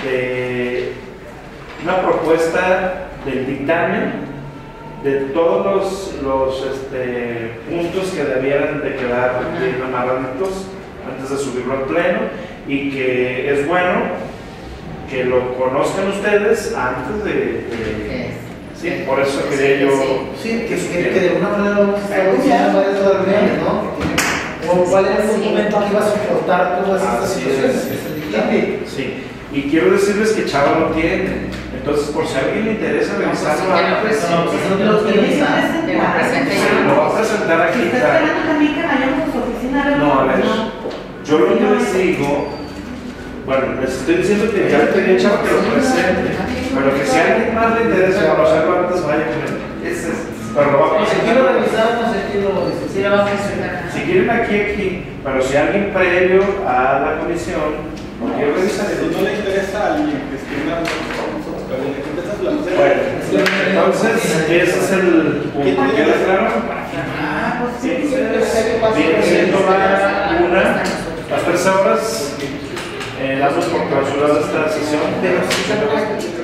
de una propuesta del dictamen de todos los, los este, puntos que debieran de quedar bien amarraditos antes de subirlo al pleno y que es bueno que lo conozcan ustedes antes de, de sí, por eso quería yo Sí, que, que, que de alguna manera vamos a estar diciendo varias reuniones, ¿no? O cuál es el documento que iba a soportar todas estas Así situaciones. es. Es el dictamen. sí, y quiero decirles que Chava lo tiene, entonces por si a alguien le interesa revisarlo pues, que lo antes, No, pues eso no te lo Los quiero tiene que pensar. Que lo presente presentar. ya. lo va a presentar aquí. Está claro. esperando también que vayamos a su oficina. ¿verdad? No, a ver, yo lo que les digo, bueno, les estoy diciendo que ya le pedí a Chava que lo presente, pero que si a alguien más le interesa conocerlo antes, vaya con él. Ese es, pero lo va a Si presentar. quiero revisar, no sé quién lo dice. Sí, lo vamos a explicar. Si quieren aquí, aquí, pero si alguien previo a la comisión, lo quiero revisar. Si no le interesa a alguien gestionar, nosotros, pero le contestas la Bueno, entonces, ese es el punto. ¿Queda claro? Ah, pues Sí, sí. viene siendo la una, las tres horas, eh, damos por clausurada esta sesión. Pero si